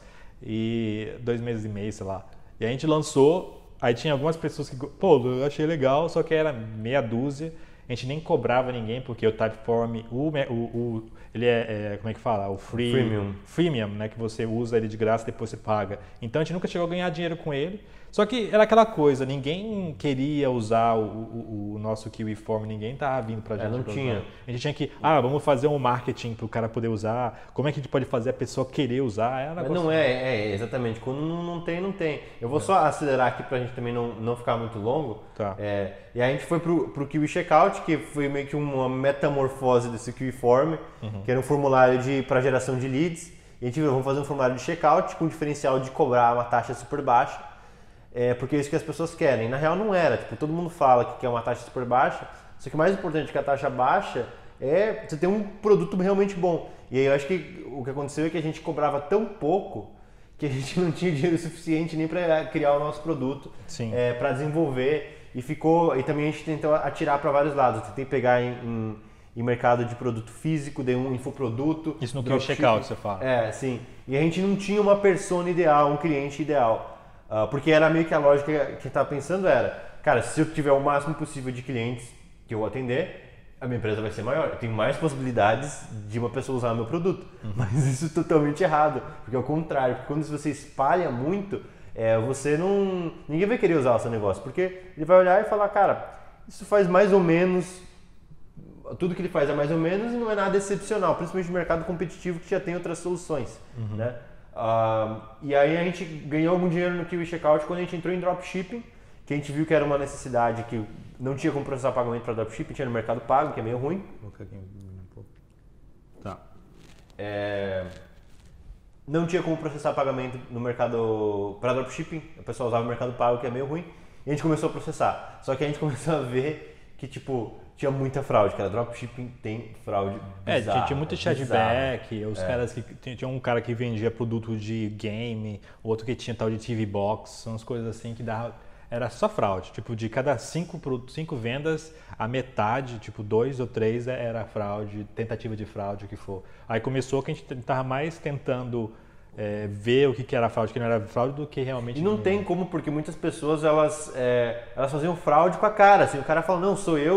Speaker 2: e dois meses e meio, sei lá. E a gente lançou, aí tinha algumas pessoas que, pô, eu achei legal, só que era meia dúzia, a gente nem cobrava ninguém, porque o Typeform, o, o, o, ele é, é, como é que fala? O free,
Speaker 1: freemium.
Speaker 2: freemium, né, que você usa ele de graça e depois você paga. Então a gente nunca chegou a ganhar dinheiro com ele, só que era aquela coisa, ninguém queria usar o, o, o nosso Kiwiform, ninguém tava vindo pra gente.
Speaker 1: É, não tinha.
Speaker 2: Usar. A gente tinha que, ah, vamos fazer um marketing pro cara poder usar, como é que a gente pode fazer a pessoa querer usar? É um
Speaker 1: Mas não é, é, exatamente, quando não, não tem, não tem. Eu vou é. só acelerar aqui pra gente também não, não ficar muito longo.
Speaker 2: Tá.
Speaker 1: É, e aí a gente foi pro, pro Kiwi Checkout, que foi meio que uma metamorfose desse Kiwiform, uhum. que era um formulário para geração de leads. E a gente falou, vamos fazer um formulário de checkout com o diferencial de cobrar uma taxa super baixa. É porque é isso que as pessoas querem. Na real não era, tipo, todo mundo fala que quer uma taxa super baixa, só que o mais importante que a taxa baixa é você ter um produto realmente bom. E aí eu acho que o que aconteceu é que a gente cobrava tão pouco que a gente não tinha dinheiro suficiente nem para criar o nosso produto, é, para desenvolver e ficou, e também a gente tentou atirar para vários lados. Eu tentei pegar em, em, em mercado de produto físico, dei um infoproduto.
Speaker 2: Isso no que o checkout você fala.
Speaker 1: É, sim. E a gente não tinha uma persona ideal, um cliente ideal. Uh, porque era meio que a lógica que a gente estava pensando era, cara, se eu tiver o máximo possível de clientes que eu vou atender, a minha empresa vai ser maior. Eu tenho mais possibilidades de uma pessoa usar o meu produto. Uhum. Mas isso é totalmente errado, porque é o contrário. Porque quando você espalha muito, é, você não... ninguém vai querer usar o seu negócio, porque ele vai olhar e falar, cara, isso faz mais ou menos... Tudo que ele faz é mais ou menos e não é nada excepcional, principalmente no mercado competitivo que já tem outras soluções, uhum. né? Uh, e aí a gente ganhou algum dinheiro no Kiwi Checkout quando a gente entrou em dropshipping, que a gente viu que era uma necessidade que não tinha como processar pagamento para dropshipping, tinha no Mercado Pago, que é meio ruim.
Speaker 2: Tá.
Speaker 1: É, não tinha como processar pagamento no mercado para dropshipping, o pessoal usava o Mercado Pago, que é meio ruim, e a gente começou a processar. Só que a gente começou a ver que, tipo, tinha muita fraude, cara. Dropshipping tem fraude bizarra.
Speaker 2: É, tinha muito chargeback, os é. caras que... Tinha um cara que vendia produto de game, outro que tinha tal de T V Box, são as coisas assim que dava... Era só fraude, tipo, de cada cinco, cinco vendas, a metade, tipo, dois ou três era fraude, tentativa de fraude, o que for. Aí começou que a gente estava mais tentando é, ver o que, que era fraude, que não era fraude, do que realmente...
Speaker 1: E não tem era. como, porque muitas pessoas, elas, é, elas faziam fraude com a cara, assim, o cara fala, não, sou eu...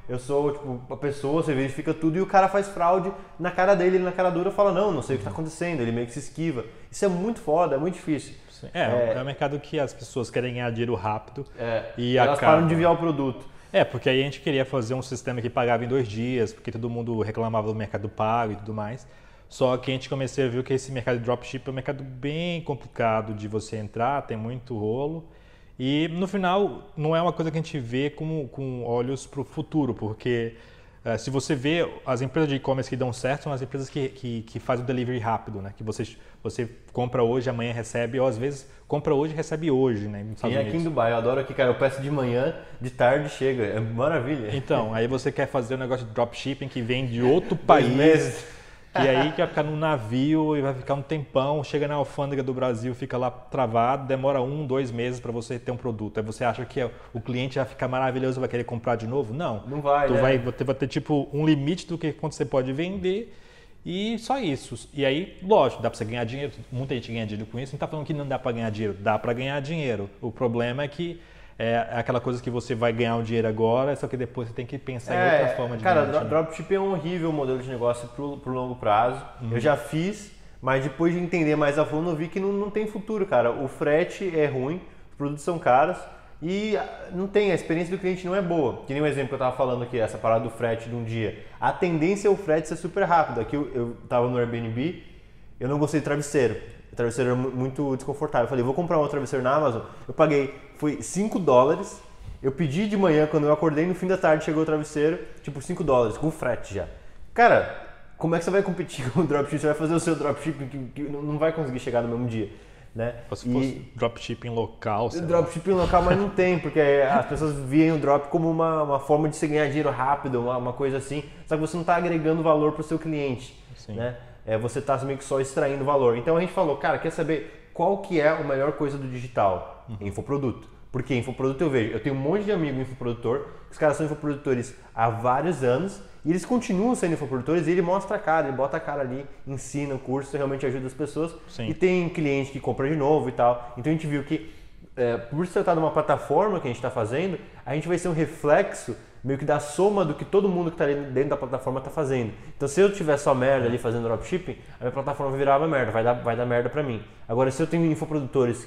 Speaker 1: eu sou tipo a pessoa, você verifica tudo e o cara faz fraude na cara dele, na cara dura, fala não, não sei o que está acontecendo, ele meio que se esquiva. Isso é muito foda, é muito difícil.
Speaker 2: É, é, é um mercado que as pessoas querem ganhar dinheiro rápido
Speaker 1: é,
Speaker 2: e
Speaker 1: elas
Speaker 2: acabam...
Speaker 1: param de enviar o produto.
Speaker 2: É, porque aí a gente queria fazer um sistema que pagava em dois dias, porque todo mundo reclamava do mercado pago e tudo mais. Só que a gente começou a ver que esse mercado de dropship é um mercado bem complicado de você entrar, tem muito rolo. E no final não é uma coisa que a gente vê com, com olhos para o futuro, porque uh, se você vê as empresas de e-commerce que dão certo são as empresas que, que, que fazem o delivery rápido, né? Que você, você compra hoje, amanhã recebe, ou às vezes compra hoje e recebe hoje, né?
Speaker 1: E aqui em Dubai, eu adoro aqui, cara, eu peço de manhã, de tarde chega, é maravilha.
Speaker 2: Então, aí você quer fazer um negócio de dropshipping que vem de outro país, e aí que vai ficar num navio e vai ficar um tempão, chega na alfândega do Brasil, fica lá travado, demora um, dois meses para você ter um produto. Aí você acha que o cliente vai ficar maravilhoso, vai querer comprar de novo? Não.
Speaker 1: Não vai,
Speaker 2: tu
Speaker 1: né?
Speaker 2: vai, você vai ter tipo um limite do que quanto você pode vender e só isso. E aí, lógico, dá para você ganhar dinheiro, muita gente ganha dinheiro com isso, não está falando que não dá para ganhar dinheiro, dá para ganhar dinheiro. O problema é que é aquela coisa que você vai ganhar o dinheiro agora, só que depois você tem que pensar é, em outra forma de
Speaker 1: cara,
Speaker 2: ganhar dinheiro.
Speaker 1: Cara, dropship é um horrível modelo de negócio pro, pro longo prazo. Uhum. Eu já fiz, mas depois de entender mais a fundo, eu vi que não, não tem futuro, cara. O frete é ruim, os produtos são caros e não tem, a experiência do cliente não é boa. Que nem o exemplo que eu tava falando aqui, essa parada do frete de um dia. A tendência é o frete ser super rápido. Aqui eu, eu tava no Airbnb, eu não gostei de travesseiro. O travesseiro era muito desconfortável. Eu falei, vou comprar um travesseiro na Amazon. Eu paguei, foi cinco dólares. Eu pedi de manhã, quando eu acordei, no fim da tarde chegou o travesseiro, tipo cinco dólares, com frete já. Cara, como é que você vai competir com o dropshipping? Você vai fazer o seu dropshipping que, que não vai conseguir chegar no mesmo dia, né?
Speaker 2: Ou se fosse dropshipping local, sei lá.
Speaker 1: Dropshipping local, mas não tem, porque as pessoas veem o drop como uma, uma forma de você ganhar dinheiro rápido, uma, uma coisa assim, só que você não está agregando valor para o seu cliente,
Speaker 2: Sim.
Speaker 1: né? É, você está meio que só extraindo valor. Então a gente falou, cara, quer saber qual que é a melhor coisa do digital? Uhum. Infoproduto. Porque infoproduto eu vejo, eu tenho um monte de amigo infoprodutor, os caras são infoprodutores há vários anos e eles continuam sendo infoprodutores e ele mostra a cara, ele bota a cara ali, ensina o curso, realmente ajuda as pessoas.
Speaker 2: Sim.
Speaker 1: E tem cliente que compra de novo e tal. Então a gente viu que é, por se tratar de uma plataforma que a gente está fazendo, a gente vai ser um reflexo meio que da soma do que todo mundo que está dentro da plataforma está fazendo. Então se eu tiver só merda ali fazendo dropshipping, a minha plataforma vai virar uma merda, vai dar, vai dar merda para mim. Agora se eu tenho infoprodutores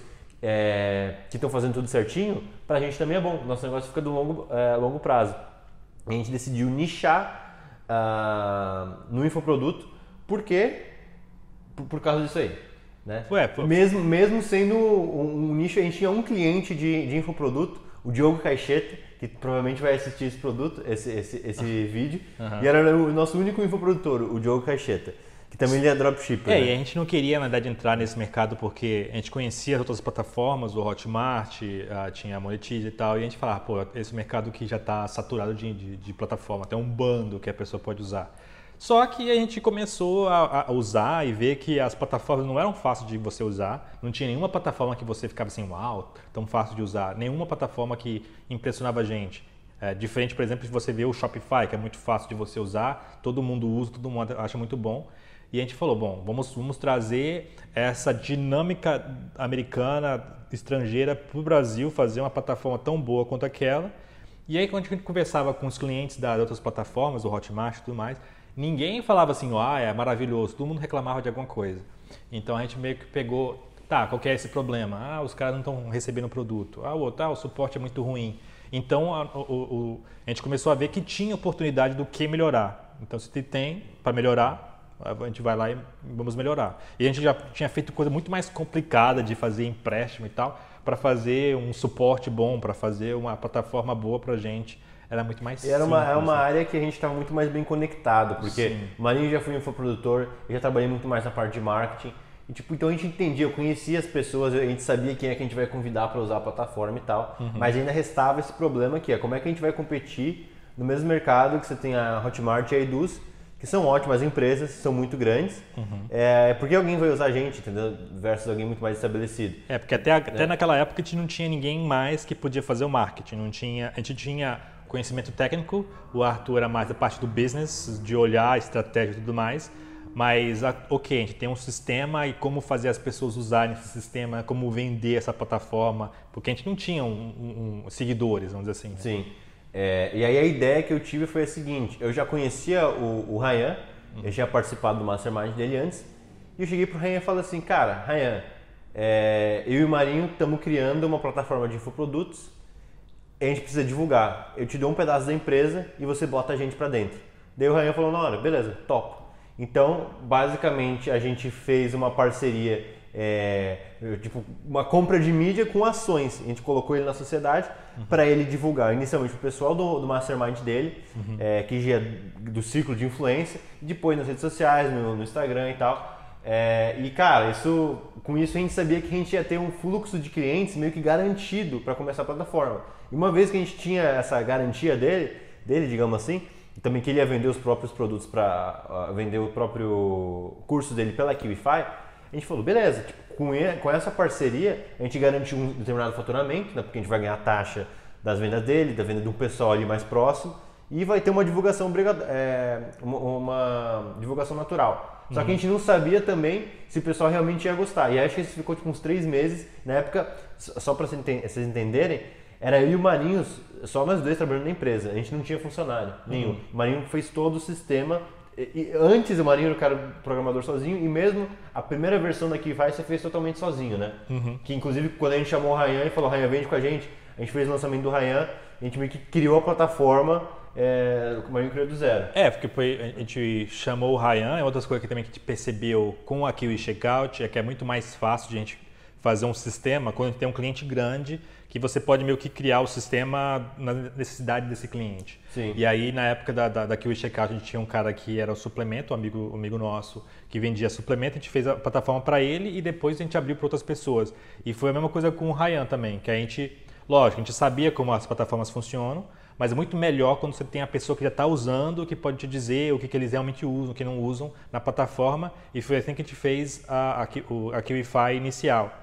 Speaker 1: é, que estão fazendo tudo certinho, para a gente também é bom, nosso negócio fica do longo, é, longo prazo. A gente decidiu nichar uh, no infoproduto, por quê? Por, por causa disso aí. Né?
Speaker 2: Ué, pô.
Speaker 1: mesmo, mesmo sendo um, um nicho, a gente tinha um cliente de, de infoproduto, o Diogo Caixeta, que provavelmente vai assistir esse produto, esse, esse, esse vídeo, uhum. E era o nosso único infoprodutor, o Diogo Caixeta, que também ele é dropshipper.
Speaker 2: É,
Speaker 1: né?
Speaker 2: E a gente não queria, na verdade, entrar nesse mercado porque a gente conhecia as outras plataformas, o Hotmart, uh, tinha a Monetize e tal, e a gente falava, pô, esse mercado que já está saturado de, de, de plataforma, tem um bando que a pessoa pode usar. Só que a gente começou a, a usar e ver que as plataformas não eram fáceis de você usar, não tinha nenhuma plataforma que você ficava assim, uau, tão fácil de usar, nenhuma plataforma que impressionava a gente. É, diferente, por exemplo, de você ver o Shopify, que é muito fácil de você usar, todo mundo usa, todo mundo acha muito bom. E a gente falou, bom, vamos, vamos trazer essa dinâmica americana, estrangeira para o Brasil, fazer uma plataforma tão boa quanto aquela. E aí, quando a gente conversava com os clientes das outras plataformas, o Hotmart e tudo mais, ninguém falava assim, ah, é maravilhoso, todo mundo reclamava de alguma coisa. Então a gente meio que pegou, tá, qual que é esse problema? Ah, os caras não estão recebendo o produto. Ah, o outro, ah, o suporte é muito ruim. Então a, o, o, a gente começou a ver que tinha oportunidade do que melhorar. Então se tem para melhorar, a gente vai lá e vamos melhorar. E a gente já tinha feito coisa muito mais complicada de fazer empréstimo e tal, para fazer um suporte bom, para fazer uma plataforma boa para a gente. Era muito mais
Speaker 1: simples. Era uma, é uma
Speaker 2: né?
Speaker 1: área que a gente estava muito mais bem conectado, porque Sim. o Marinho já foi infoprodutor, eu já trabalhei muito mais na parte de marketing, e, tipo, então a gente entendia, eu conhecia as pessoas, a gente sabia quem é que a gente vai convidar para usar a plataforma e tal, uhum. mas ainda restava esse problema que é como é que a gente vai competir no mesmo mercado que você tem a Hotmart e a Eduz, que são ótimas empresas, são muito grandes, uhum. é, porque alguém vai usar a gente, entendeu? Versus alguém muito mais estabelecido.
Speaker 2: É, porque até, até é. naquela época a gente não tinha ninguém mais que podia fazer o marketing, não tinha, a gente tinha conhecimento técnico, o Arthur era mais da parte do business, de olhar, estratégia e tudo mais, mas ok, a gente tem um sistema e como fazer as pessoas usarem esse sistema, como vender essa plataforma, porque a gente não tinha um, um, um, seguidores, vamos dizer assim.
Speaker 1: Sim. É, e aí a ideia que eu tive foi a seguinte, eu já conhecia o, o Ryan, eu já tinha participado do Mastermind dele antes, e eu cheguei pro Ryan e falei assim, cara, Ryan, é, eu e o Marinho estamos criando uma plataforma de infoprodutos, a gente precisa divulgar, eu te dou um pedaço da empresa e você bota a gente pra dentro. Daí o Ryan falou, na hora, beleza, top. Então, basicamente, a gente fez uma parceria, é, tipo, uma compra de mídia com ações. A gente colocou ele na sociedade uhum. para ele divulgar, inicialmente o pessoal do, do Mastermind dele, uhum. é, que já é do ciclo de influência, depois nas redes sociais, no, no Instagram e tal. É, e cara, isso, com isso a gente sabia que a gente ia ter um fluxo de clientes meio que garantido para começar a plataforma. E uma vez que a gente tinha essa garantia dele, dele digamos assim, e também que ele ia vender os próprios produtos para uh, vender o próprio curso dele pela QIWIFI, a gente falou, beleza, tipo, com, ele, com essa parceria a gente garantiu um determinado faturamento, né, porque a gente vai ganhar a taxa das vendas dele, da venda de um pessoal ali mais próximo, e vai ter uma divulgação, é, uma, uma divulgação natural. Só uhum. que a gente não sabia também se o pessoal realmente ia gostar. E aí acho que isso ficou tipo uns três meses, na época, só para vocês entenderem, era eu e o Marinho, só nós dois trabalhando na empresa, a gente não tinha funcionário nenhum. Uhum. O Marinho fez todo o sistema, e antes o Marinho era o cara programador sozinho, e mesmo a primeira versão da QIWIFI você fez totalmente sozinho, né? Uhum. Que inclusive quando a gente chamou o Ryan e falou, Ryan, vende com a gente, a gente fez o lançamento do Ryan, a gente meio que criou a plataforma, é, o Marinho criou do zero.
Speaker 2: É, porque foi, a gente chamou o Ryan, é outras coisas que também que a gente percebeu com a Kiwi Checkout, é que é muito mais fácil de a gente fazer um sistema quando a gente tem um cliente grande, que você pode meio que criar o sistema na necessidade desse cliente.
Speaker 1: Sim.
Speaker 2: E aí, na época da, da, da Kiwi Checkout, a gente tinha um cara que era o suplemento, um amigo, um amigo nosso, que vendia suplemento, a gente fez a plataforma para ele e depois a gente abriu para outras pessoas. E foi a mesma coisa com o Ryan também, que a gente, lógico, a gente sabia como as plataformas funcionam, mas é muito melhor quando você tem a pessoa que já está usando, que pode te dizer o que, que eles realmente usam, o que não usam na plataforma. E foi assim que a gente fez a, a, a QIWIFI inicial.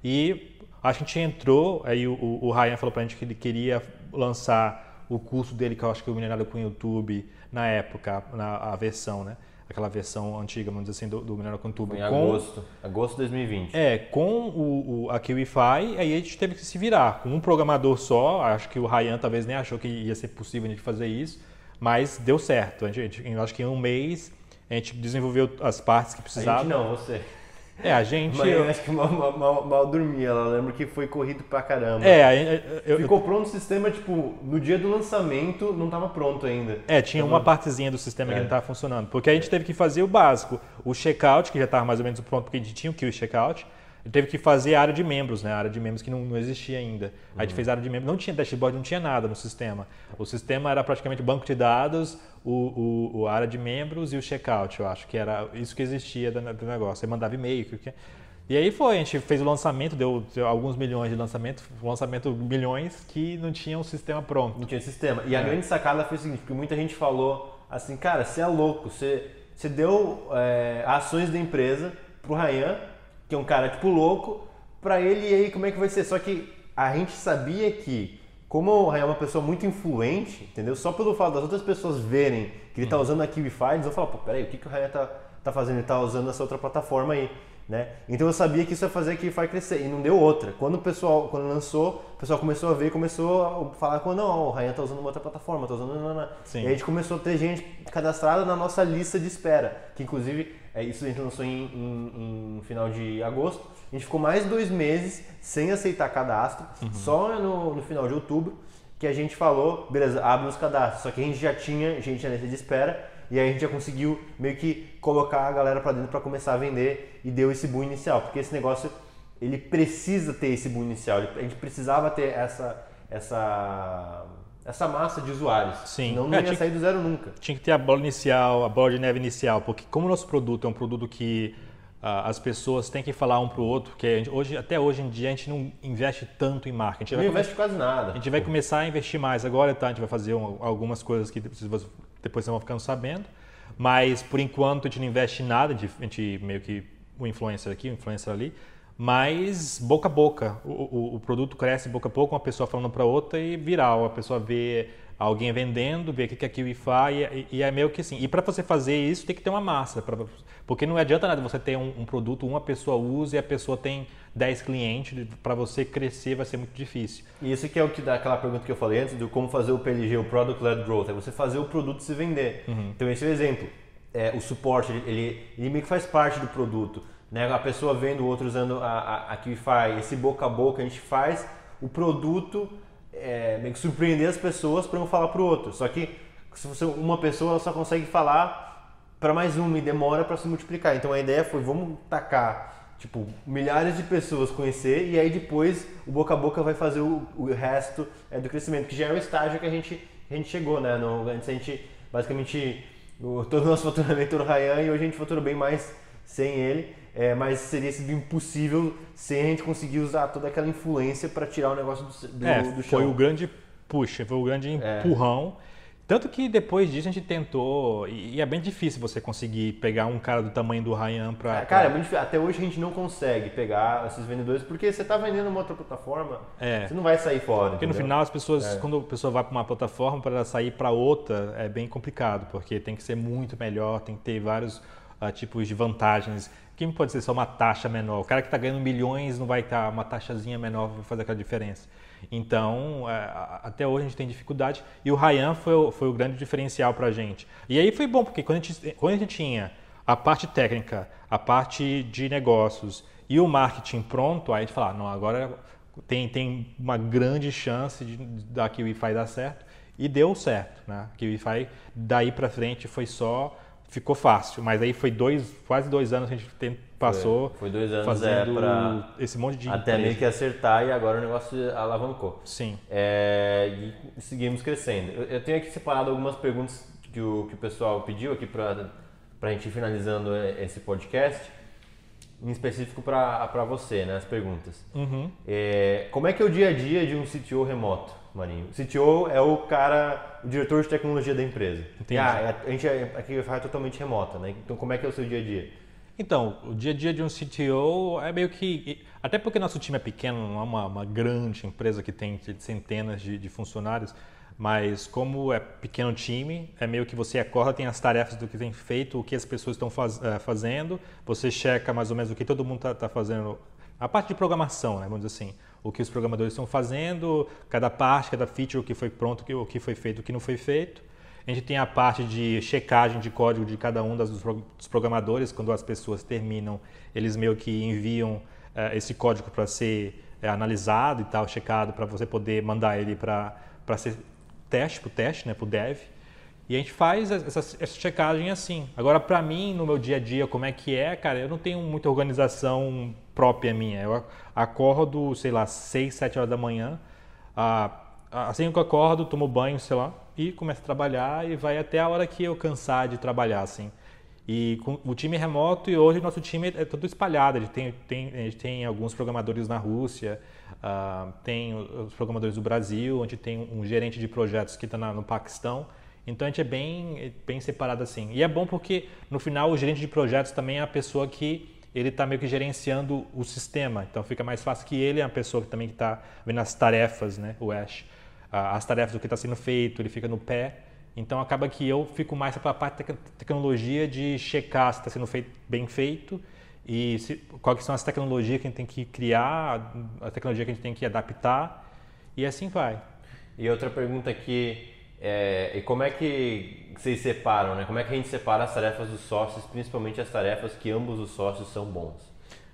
Speaker 2: E acho que a gente entrou, aí o, o Ryan falou pra gente que ele queria lançar o curso dele, que eu acho que eu me com o YouTube na época, na a versão, né? Aquela versão antiga, vamos dizer assim, do, do Mineral com YouTube.
Speaker 1: Foi em com, agosto, agosto de dois mil e vinte.
Speaker 2: É, com o, o, a QIWIFI, aí a gente teve que se virar. Com um programador só, acho que o Ryan talvez nem achou que ia ser possível a gente fazer isso, mas deu certo. A gente, eu acho que em um mês a gente desenvolveu as partes que precisava.
Speaker 1: A gente não, você.
Speaker 2: É, a gente...
Speaker 1: Mas eu acho que mal, mal, mal dormia, ela lembra que foi corrido pra caramba.
Speaker 2: É, eu,
Speaker 1: Ficou pronto o sistema, tipo, no dia do lançamento não estava pronto ainda.
Speaker 2: É, tinha uma partezinha do sistema é. que não estava funcionando, porque a gente teve que fazer o básico, o checkout, que já estava mais ou menos pronto, porque a gente tinha o Kiwi Checkout, teve que fazer a área de membros, né? A área de membros que não, não existia ainda. Uhum. A gente fez a área de membros, não tinha dashboard, não tinha nada no sistema. O sistema era praticamente banco de dados, o, o, a área de membros e o checkout, eu acho que era isso que existia do, do negócio. Você mandava e-mail. Que, e aí foi, a gente fez o lançamento, deu, deu alguns milhões de lançamento, lançamento milhões que não tinha um sistema pronto.
Speaker 1: Não tinha sistema. E é. a grande sacada foi o seguinte, porque muita gente falou assim, cara, você é louco, você, você deu é, ações da empresa pro Ryan, que é um cara tipo louco, pra ele, e aí como é que vai ser? Só que a gente sabia que, como o Ryan é uma pessoa muito influente, entendeu? Só pelo fato das outras pessoas verem que ele tá usando a QIWIFI, eles vão falar, pô, peraí, o que, que o Ryan tá, tá fazendo? Ele tá usando essa outra plataforma aí, né? Então eu sabia que isso ia fazer a QIWIFI crescer, e não deu outra. Quando o pessoal, quando lançou, o pessoal começou a ver, começou a falar, não, o Ryan tá usando uma outra plataforma, tá usando... Não, não. E aí a gente começou a ter gente cadastrada na nossa lista de espera, que inclusive... É, isso a gente lançou em, em, em final de agosto. A gente ficou mais dois meses sem aceitar cadastro. Uhum. Só no, no final de outubro que a gente falou, beleza, abre os cadastros. Só que a gente já tinha gente na lista de espera e aí a gente já conseguiu meio que colocar a galera para dentro para começar a vender e deu esse boom inicial. Porque esse negócio, ele precisa ter esse boom inicial. A gente precisava ter essa... essa essa massa de usuários,
Speaker 2: Sim.
Speaker 1: senão não é, ia sair do zero nunca.
Speaker 2: Tinha que ter a bola inicial, a bola de neve inicial, porque como o nosso produto é um produto que uh, as pessoas têm que falar um para o outro, porque a gente, hoje, até hoje em dia a gente não investe tanto em marketing.
Speaker 1: Não investe quase nada.
Speaker 2: A gente vai começar a investir mais agora, tá? A gente vai fazer um, algumas coisas que depois vocês vão ficando sabendo, mas por enquanto a gente não investe em nada, a gente, a gente meio que o influencer aqui, o influencer ali, mas boca a boca, o, o, o produto cresce boca a pouco, uma pessoa falando para outra e viral, a pessoa vê alguém vendendo, ver o que a Kiwi faz, e, e é meio que assim. E para você fazer isso, tem que ter uma massa, pra, porque não adianta nada você ter um, um produto, uma pessoa usa e a pessoa tem dez clientes, para você crescer vai ser muito difícil.
Speaker 1: E isso que é o que dá aquela pergunta que eu falei antes, do como fazer o P L G, o Product Led Growth, é você fazer o produto se vender. Uhum. Então esse é o exemplo, é, o suporte, ele, ele meio que faz parte do produto, né? A pessoa vendo o outro usando a, a, a KiwiFi, esse boca a boca a gente faz, o produto é, meio que surpreender as pessoas para um falar para o outro, só que se você, uma pessoa ela só consegue falar para mais uma e demora para se multiplicar, então a ideia foi vamos tacar tipo, milhares de pessoas conhecer e aí depois o boca a boca vai fazer o, o resto é, do crescimento, que já é o estágio que a gente, a gente chegou, né? No, antes a gente, basicamente, o, todo o nosso faturamento era o Ryan e hoje a gente fatura bem mais sem ele, é, mas seria sido impossível sem a gente conseguir usar toda aquela influência para tirar o negócio do, do,
Speaker 2: é,
Speaker 1: do chão.
Speaker 2: Foi o grande push, foi o grande empurrão. É. Tanto que depois disso a gente tentou, e é bem difícil você conseguir pegar um cara do tamanho do Ryan para...
Speaker 1: Cara, é muito difícil. Até hoje a gente não consegue pegar esses vendedores, porque você está vendendo uma outra plataforma, é. Você não vai sair fora.
Speaker 2: Porque
Speaker 1: entendeu?
Speaker 2: No final as pessoas,
Speaker 1: é.
Speaker 2: quando a pessoa vai para uma plataforma, para ela sair para outra, é bem complicado, porque tem que ser muito melhor, tem que ter vários uh, tipos de vantagens. Quem pode ser só uma taxa menor? O cara que está ganhando milhões não vai estar, uma taxazinha menor vai fazer aquela diferença. Então, até hoje a gente tem dificuldade e o Ryan foi o, foi o grande diferencial para a gente. E aí foi bom, porque quando a, gente, quando a gente tinha a parte técnica, a parte de negócios e o marketing pronto, aí a gente falava, não, agora tem, tem uma grande chance de, da KiwiFi dar certo e deu certo. Né? A KiwiFi daí para frente foi só... Ficou fácil, mas aí foi dois, quase dois anos que a gente passou
Speaker 1: foi, foi dois anos
Speaker 2: fazendo
Speaker 1: é, pra
Speaker 2: esse monte de
Speaker 1: até
Speaker 2: empresa.
Speaker 1: meio que acertar e agora o negócio alavancou.
Speaker 2: Sim.
Speaker 1: É, e seguimos crescendo. Eu, eu tenho aqui separado algumas perguntas que o, que o pessoal pediu aqui para a gente ir finalizando esse podcast, em específico para você, né, as perguntas. Uhum. É, como é que é o dia a dia de um C T O remoto, Marinho? O C T O é o cara, o diretor de tecnologia da empresa.
Speaker 2: Entendi.
Speaker 1: Ah, a gente aqui é totalmente remota, né? Então como é que é o seu dia a dia?
Speaker 2: Então, o dia a dia de um C T O é meio que... Até porque nosso time é pequeno, não é uma, uma grande empresa que tem centenas de, de funcionários, mas como é pequeno time, é meio que você acorda, tem as tarefas do que tem feito, o que as pessoas estão faz, uh, fazendo, você checa mais ou menos o que todo mundo está tá fazendo, a parte de programação, né, vamos dizer assim, o que os programadores estão fazendo, cada parte, cada feature, o que foi pronto, o que foi feito, o que não foi feito. A gente tem a parte de checagem de código de cada um dos programadores, quando as pessoas terminam, eles meio que enviam uh, esse código para ser uh, analisado e tal, checado, para você poder mandar ele para ser teste, para o teste, né, para o dev. E a gente faz essa, essa checagem assim. Agora, para mim, no meu dia a dia, como é que é, cara, eu não tenho muita organização própria minha. Eu acordo, sei lá, seis, sete horas da manhã, assim que eu acordo, tomo banho, sei lá, e começo a trabalhar e vai até a hora que eu cansar de trabalhar, assim. E com o time remoto, e hoje o nosso time é todo espalhado, a gente tem, tem, a gente tem alguns programadores na Rússia, uh, tem os programadores do Brasil, onde tem um gerente de projetos que está no Paquistão, então a gente é bem, bem separado assim. E é bom porque no final o gerente de projetos também é a pessoa que ele está meio que gerenciando o sistema, então fica mais fácil que ele é a pessoa que também está vendo as tarefas, né, o Ash, uh, as tarefas do que está sendo feito, ele fica no pé. Então acaba que eu fico mais para a parte da tecnologia de checar se está sendo feito, bem feito e se, quais são as tecnologias que a gente tem que criar, a tecnologia que a gente tem que adaptar e assim vai.
Speaker 1: E outra pergunta aqui, é, e como é que vocês separam, né? Como é que a gente separa as tarefas dos sócios, principalmente as tarefas que ambos os sócios são bons?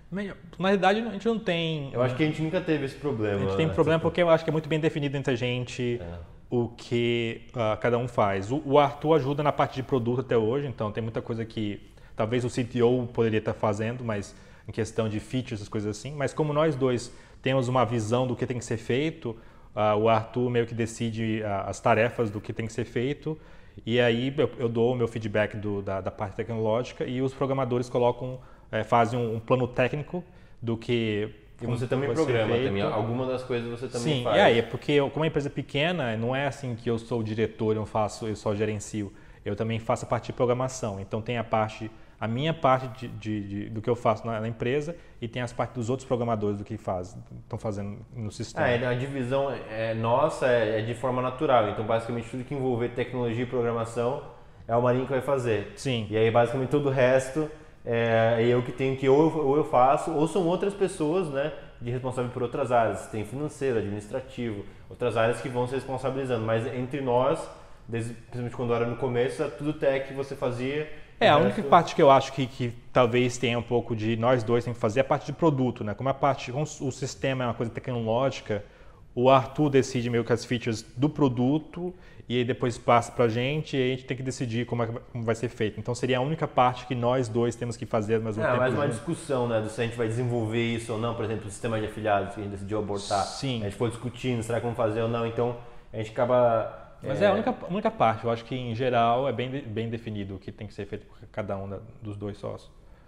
Speaker 2: Na realidade a gente não tem...
Speaker 1: Eu acho que a gente nunca teve esse problema.
Speaker 2: A gente tem problema porque eu acho que é muito bem definido entre a gente... É. O que uh, cada um faz. O, o Arthur ajuda na parte de produto até hoje, então tem muita coisa que talvez o C T O poderia estar fazendo, mas em questão de features, essas coisas assim. Mas como nós dois temos uma visão do que tem que ser feito, uh, o Arthur meio que decide uh, as tarefas do que tem que ser feito, e aí eu, eu dou o meu feedback do, da, da parte tecnológica e os programadores colocam, uh, fazem um, um plano técnico do que...
Speaker 1: E você também programa, também. Alguma das coisas você também
Speaker 2: Sim,
Speaker 1: faz.
Speaker 2: Sim, é, é porque eu, como é uma empresa pequena, não é assim que eu sou o diretor, eu faço, eu só gerencio. Eu também faço a parte de programação. Então tem a parte a minha parte de, de, de, do que eu faço na, na empresa e tem as partes dos outros programadores do que faz, estão fazendo no sistema.
Speaker 1: Ah, a divisão é, nossa é, é de forma natural, então basicamente tudo que envolver tecnologia e programação é o Marinho que vai fazer.
Speaker 2: Sim.
Speaker 1: E aí basicamente todo o resto é eu que tenho que ou eu, ou eu faço, ou são outras pessoas, né, de responsável por outras áreas. Tem financeiro, administrativo, outras áreas que vão se responsabilizando, mas entre nós, desde, principalmente quando era no começo, era tudo tech que você fazia.
Speaker 2: É, a única parte que eu acho que, que talvez tenha um pouco de nós dois tem que fazer é a parte de produto, né? Como a parte, como o sistema é uma coisa tecnológica, o Arthur decide meio que as features do produto e aí depois passa pra gente e a gente tem que decidir como, é, como vai ser feito. Então seria a única parte que nós dois temos que fazer ao mesmo
Speaker 1: é,
Speaker 2: tempo. É,
Speaker 1: mais uma
Speaker 2: junto.
Speaker 1: discussão, né? Do se a gente vai desenvolver isso ou não, por exemplo, o sistema de afiliados que a gente decidiu abortar.
Speaker 2: Sim.
Speaker 1: A gente foi discutindo, será que vamos fazer ou não? Então a gente acaba...
Speaker 2: Mas é, é a única, única parte. Eu acho que, em geral, é bem, bem definido o que tem que ser feito por cada um da, dos dois sócios.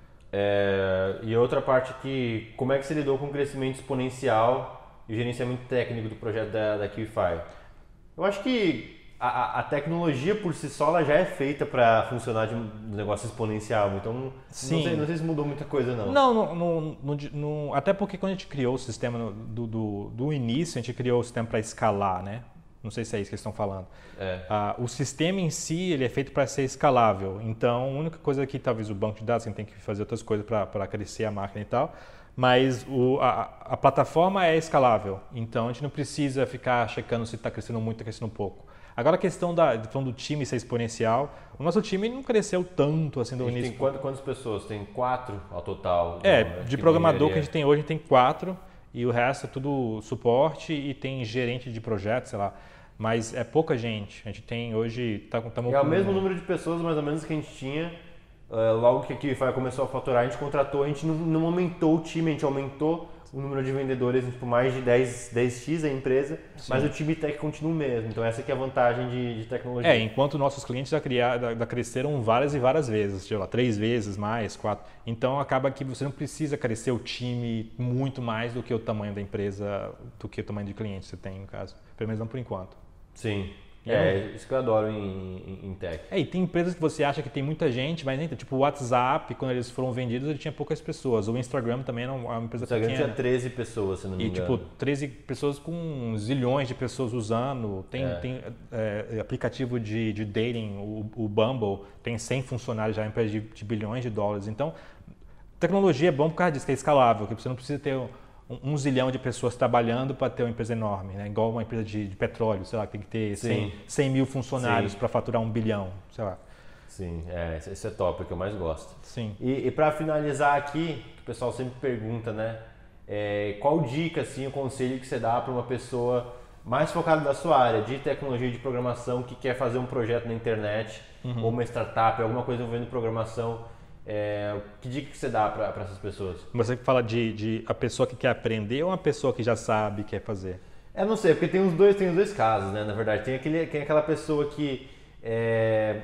Speaker 1: É, e outra parte que, como é que você lidou com o crescimento exponencial e o gerenciamento técnico do projeto da, da QIFI? Eu acho que a, a tecnologia por si só ela já é feita para funcionar de um negócio exponencial, então
Speaker 2: Sim.
Speaker 1: Não, sei, não sei se mudou muita coisa não.
Speaker 2: Não, no, no, no, no, até porque quando a gente criou o sistema no, do, do, do início, a gente criou o sistema para escalar, né? Não sei se é isso que eles estão falando.
Speaker 1: É.
Speaker 2: Ah, o sistema em si ele é feito para ser escalável. Então, a única coisa que talvez o banco de dados tem que fazer outras coisas para crescer a máquina e tal. Mas o, a, a plataforma é escalável. Então, a gente não precisa ficar checando se está crescendo muito ou crescendo pouco. Agora, a questão da, falando do time ser exponencial, o nosso time não cresceu tanto assim do início.
Speaker 1: Tem quantas, quantas pessoas? Tem quatro ao total?
Speaker 2: É,
Speaker 1: não,
Speaker 2: de programador que a gente tem hoje, a gente tem quatro. E o resto é tudo suporte e tem gerente de projeto, sei lá. Mas é pouca gente. A gente tem hoje... Tá, tá
Speaker 1: é o mesmo número de pessoas, mais ou menos, que a gente tinha. Uh, logo que a QIFI começou a faturar, a gente contratou, a gente não, não aumentou o time, a gente aumentou o número de vendedores, tipo, mais de dez, dez x a empresa, Sim. mas o time tech continua o mesmo. Então essa que é a vantagem de, de tecnologia. É,
Speaker 2: enquanto nossos clientes já, criar, já cresceram várias e várias vezes, sei lá, três vezes mais, quatro. Então acaba que você não precisa crescer o time muito mais do que o tamanho da empresa, do que o tamanho de cliente que você tem, no caso. Pelo menos não por enquanto.
Speaker 1: Sim. É, isso que eu adoro em, em, em tech.
Speaker 2: É, e tem empresas que você acha que tem muita gente, mas nem tem. Tipo o WhatsApp, quando eles foram vendidos, ele tinha poucas pessoas. O Instagram também era uma empresa
Speaker 1: pequena. O Instagram
Speaker 2: pequena.
Speaker 1: tinha treze pessoas, se não me
Speaker 2: e,
Speaker 1: engano.
Speaker 2: E tipo, treze pessoas com zilhões de pessoas usando. Tem, é. tem é, aplicativo de, de dating, o, o Bumble, tem cem funcionários já, uma empresa de, de bilhões de dólares. Então, tecnologia é bom por causa disso, que é escalável, que você não precisa ter... Um, um zilhão de pessoas trabalhando para ter uma empresa enorme, né? Igual uma empresa de, de petróleo, sei lá, que tem que ter cem, cem mil funcionários para faturar um bilhão, sei lá.
Speaker 1: Sim, é, esse é top, é o que eu mais gosto.
Speaker 2: Sim.
Speaker 1: E, e para finalizar aqui, que o pessoal sempre pergunta, né? É, qual dica, assim, o conselho que você dá para uma pessoa mais focada na sua área de tecnologia de programação que quer fazer um projeto na internet, uhum. ou uma startup, alguma coisa envolvendo programação? É, que dica que você dá para essas pessoas?
Speaker 2: Você fala de, de a pessoa que quer aprender ou uma pessoa que já sabe quer fazer?
Speaker 1: Eu não sei, porque tem os dois, tem os dois casos, né? Na verdade, tem, aquele, tem aquela pessoa que é,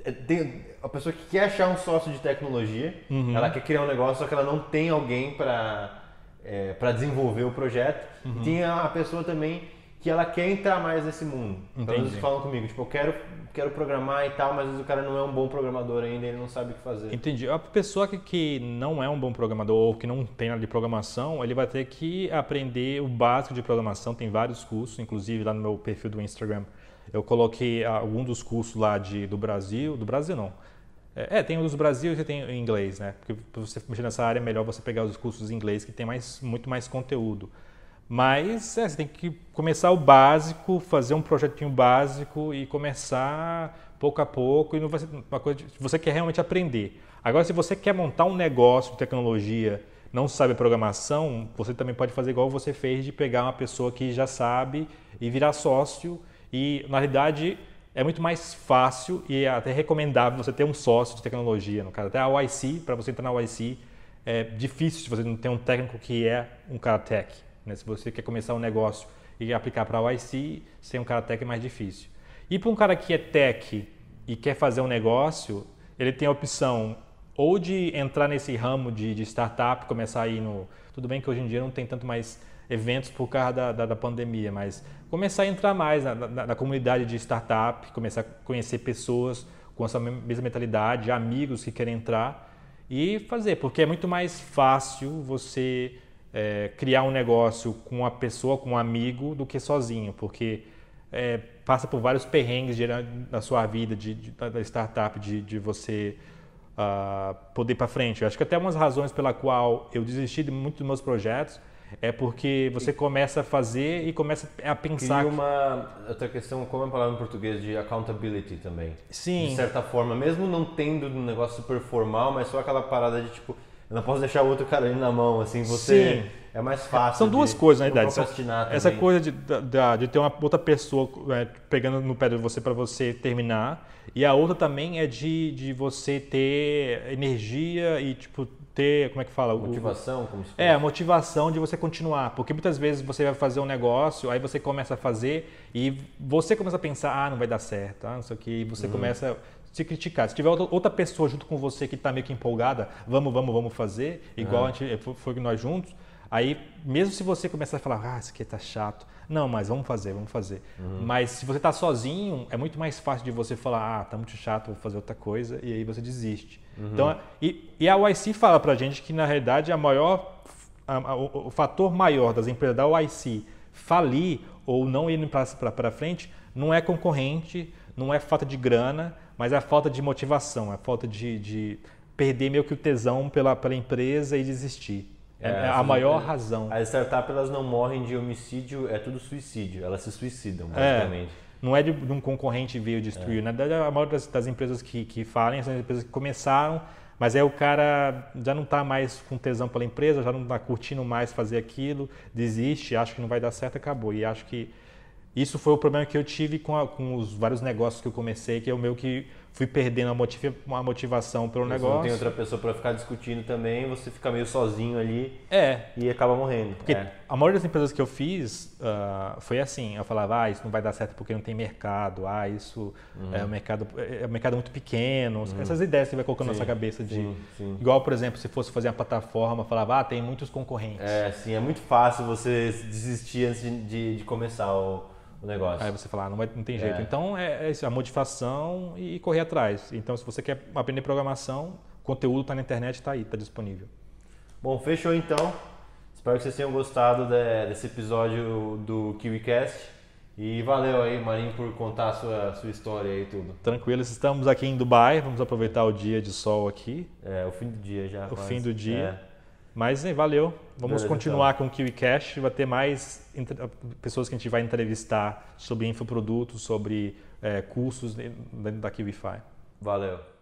Speaker 1: tem a pessoa que quer achar um sócio de tecnologia, uhum. ela quer criar um negócio, só que ela não tem alguém para é, para desenvolver o projeto. Uhum. E tem a pessoa também que ela quer entrar mais nesse mundo. Então eles falam comigo, tipo, eu quero, quero programar e tal, mas às vezes o cara não é um bom programador ainda, ele não sabe o que fazer.
Speaker 2: Entendi. A pessoa que, que não é um bom programador ou que não tem nada de programação, ele vai ter que aprender o básico de programação, tem vários cursos, inclusive lá no meu perfil do Instagram, eu coloquei algum dos cursos lá de, do Brasil, do Brasil não, é, tem os do Brasil e tem em inglês, né? Porque para você mexer nessa área é melhor você pegar os cursos em inglês que tem mais, muito mais conteúdo. Mas é, você tem que começar o básico, fazer um projetinho básico e começar pouco a pouco. E não vai ser uma coisa que você quer realmente aprender. Agora, se você quer montar um negócio de tecnologia, não sabe programação, você também pode fazer igual você fez de pegar uma pessoa que já sabe e virar sócio. E, na realidade, é muito mais fácil e até recomendável você ter um sócio de tecnologia. No caso, até a Y C, para você entrar na Y C, é difícil se você não tem um técnico que é um cara tech. Né? Se você quer começar um negócio e aplicar para a Y C, ser um cara tech é mais difícil. E para um cara que é tech e quer fazer um negócio, ele tem a opção ou de entrar nesse ramo de, de startup, começar a ir no... Tudo bem que hoje em dia não tem tanto mais eventos por causa da, da, da pandemia, mas começar a entrar mais na, na, na comunidade de startup, começar a conhecer pessoas com essa mesma mentalidade, amigos que querem entrar e fazer, porque é muito mais fácil você é, criar um negócio com uma pessoa, com um amigo, do que sozinho, porque é, passa por vários perrengues na sua vida de, de, da startup, de, de você uh, poder ir para frente. Eu acho que até umas razões pela qual eu desisti de muitos dos meus projetos é porque você começa a fazer e começa a pensar...
Speaker 1: Cria uma outra questão, como é a palavra em português, de accountability também.
Speaker 2: Sim.
Speaker 1: De certa forma, mesmo não tendo um negócio super formal, mas só aquela parada de tipo, eu não posso deixar o outro cara ali na mão, assim, você... Sim. É mais fácil.
Speaker 2: São duas
Speaker 1: de,
Speaker 2: coisas, na verdade. Essa
Speaker 1: também.
Speaker 2: coisa de, de, de ter uma outra pessoa é, pegando no pé de você para você terminar. E a outra também é de, de você ter energia e, tipo, ter, como é que fala?
Speaker 1: Motivação? Como se fosse.
Speaker 2: É, a motivação de você continuar. Porque muitas vezes você vai fazer um negócio, aí você começa a fazer e você começa a pensar, ah, não vai dar certo, ah, não sei o que, e você uhum. começa a se criticar. Se tiver outra pessoa junto com você que está meio que empolgada, vamos, vamos, vamos fazer, igual uhum. a gente foi nós juntos, aí mesmo se você começar a falar, ah, isso aqui tá chato, não, mas vamos fazer, vamos fazer. Uhum. Mas se você está sozinho, é muito mais fácil de você falar, ah, tá muito chato, vou fazer outra coisa, e aí você desiste. Uhum. Então, e, e a Y C fala pra gente que, na realidade, a maior, a, a, o, o fator maior das empresas da Y C falir ou não ir para frente não é concorrente, não é falta de grana, mas é a falta de motivação, é a falta de, de perder meio que o tesão pela, pela empresa e desistir. É, é a maior empresas, razão.
Speaker 1: As startups elas não morrem de homicídio, é tudo suicídio. Elas se suicidam, basicamente.
Speaker 2: É, não é de, de um concorrente veio destruir. É. Na verdade, a maioria das, das empresas que, que falem são as empresas que começaram, mas aí o cara já não está mais com tesão pela empresa, já não está curtindo mais fazer aquilo, desiste, acha que não vai dar certo, acabou. E acho que isso foi o problema que eu tive com, a, com os vários negócios que eu comecei, que é o meu que fui perdendo a, motiva, a motivação pelo
Speaker 1: você
Speaker 2: negócio.
Speaker 1: Não tem outra pessoa para ficar discutindo também, você fica meio sozinho ali
Speaker 2: é.
Speaker 1: e acaba morrendo.
Speaker 2: Porque
Speaker 1: é.
Speaker 2: a maioria das empresas que eu fiz uh, foi assim, eu falava, ah, isso não vai dar certo porque não tem mercado, ah, isso uhum. é, um mercado, é um mercado muito pequeno, uhum. essas ideias que você vai colocando sim, na sua cabeça de... Sim, sim. Igual, por exemplo, se fosse fazer uma plataforma, eu falava, ah, tem muitos concorrentes.
Speaker 1: É, sim, é muito fácil você desistir antes de, de, de começar o... o negócio.
Speaker 2: Aí você fala, ah, não, vai, não tem jeito.
Speaker 1: É.
Speaker 2: Então é, é isso, a motivação e correr atrás. Então se você quer aprender programação, o conteúdo está na internet, está aí, está disponível.
Speaker 1: Bom, fechou então. Espero que vocês tenham gostado de, desse episódio do KiwiCast. E valeu aí, Marinho, por contar a sua, sua história aí e tudo.
Speaker 2: Tranquilo, estamos aqui em Dubai, vamos aproveitar o dia de sol aqui.
Speaker 1: É, o fim do dia já.
Speaker 2: O
Speaker 1: quase.
Speaker 2: fim do dia.
Speaker 1: É.
Speaker 2: Mas hein, valeu, vamos
Speaker 1: Beleza,
Speaker 2: continuar
Speaker 1: então.
Speaker 2: com o KiwiCast, vai ter mais pessoas que a gente vai entrevistar sobre infoprodutos, sobre é, cursos dentro da KiwiFi.
Speaker 1: Valeu.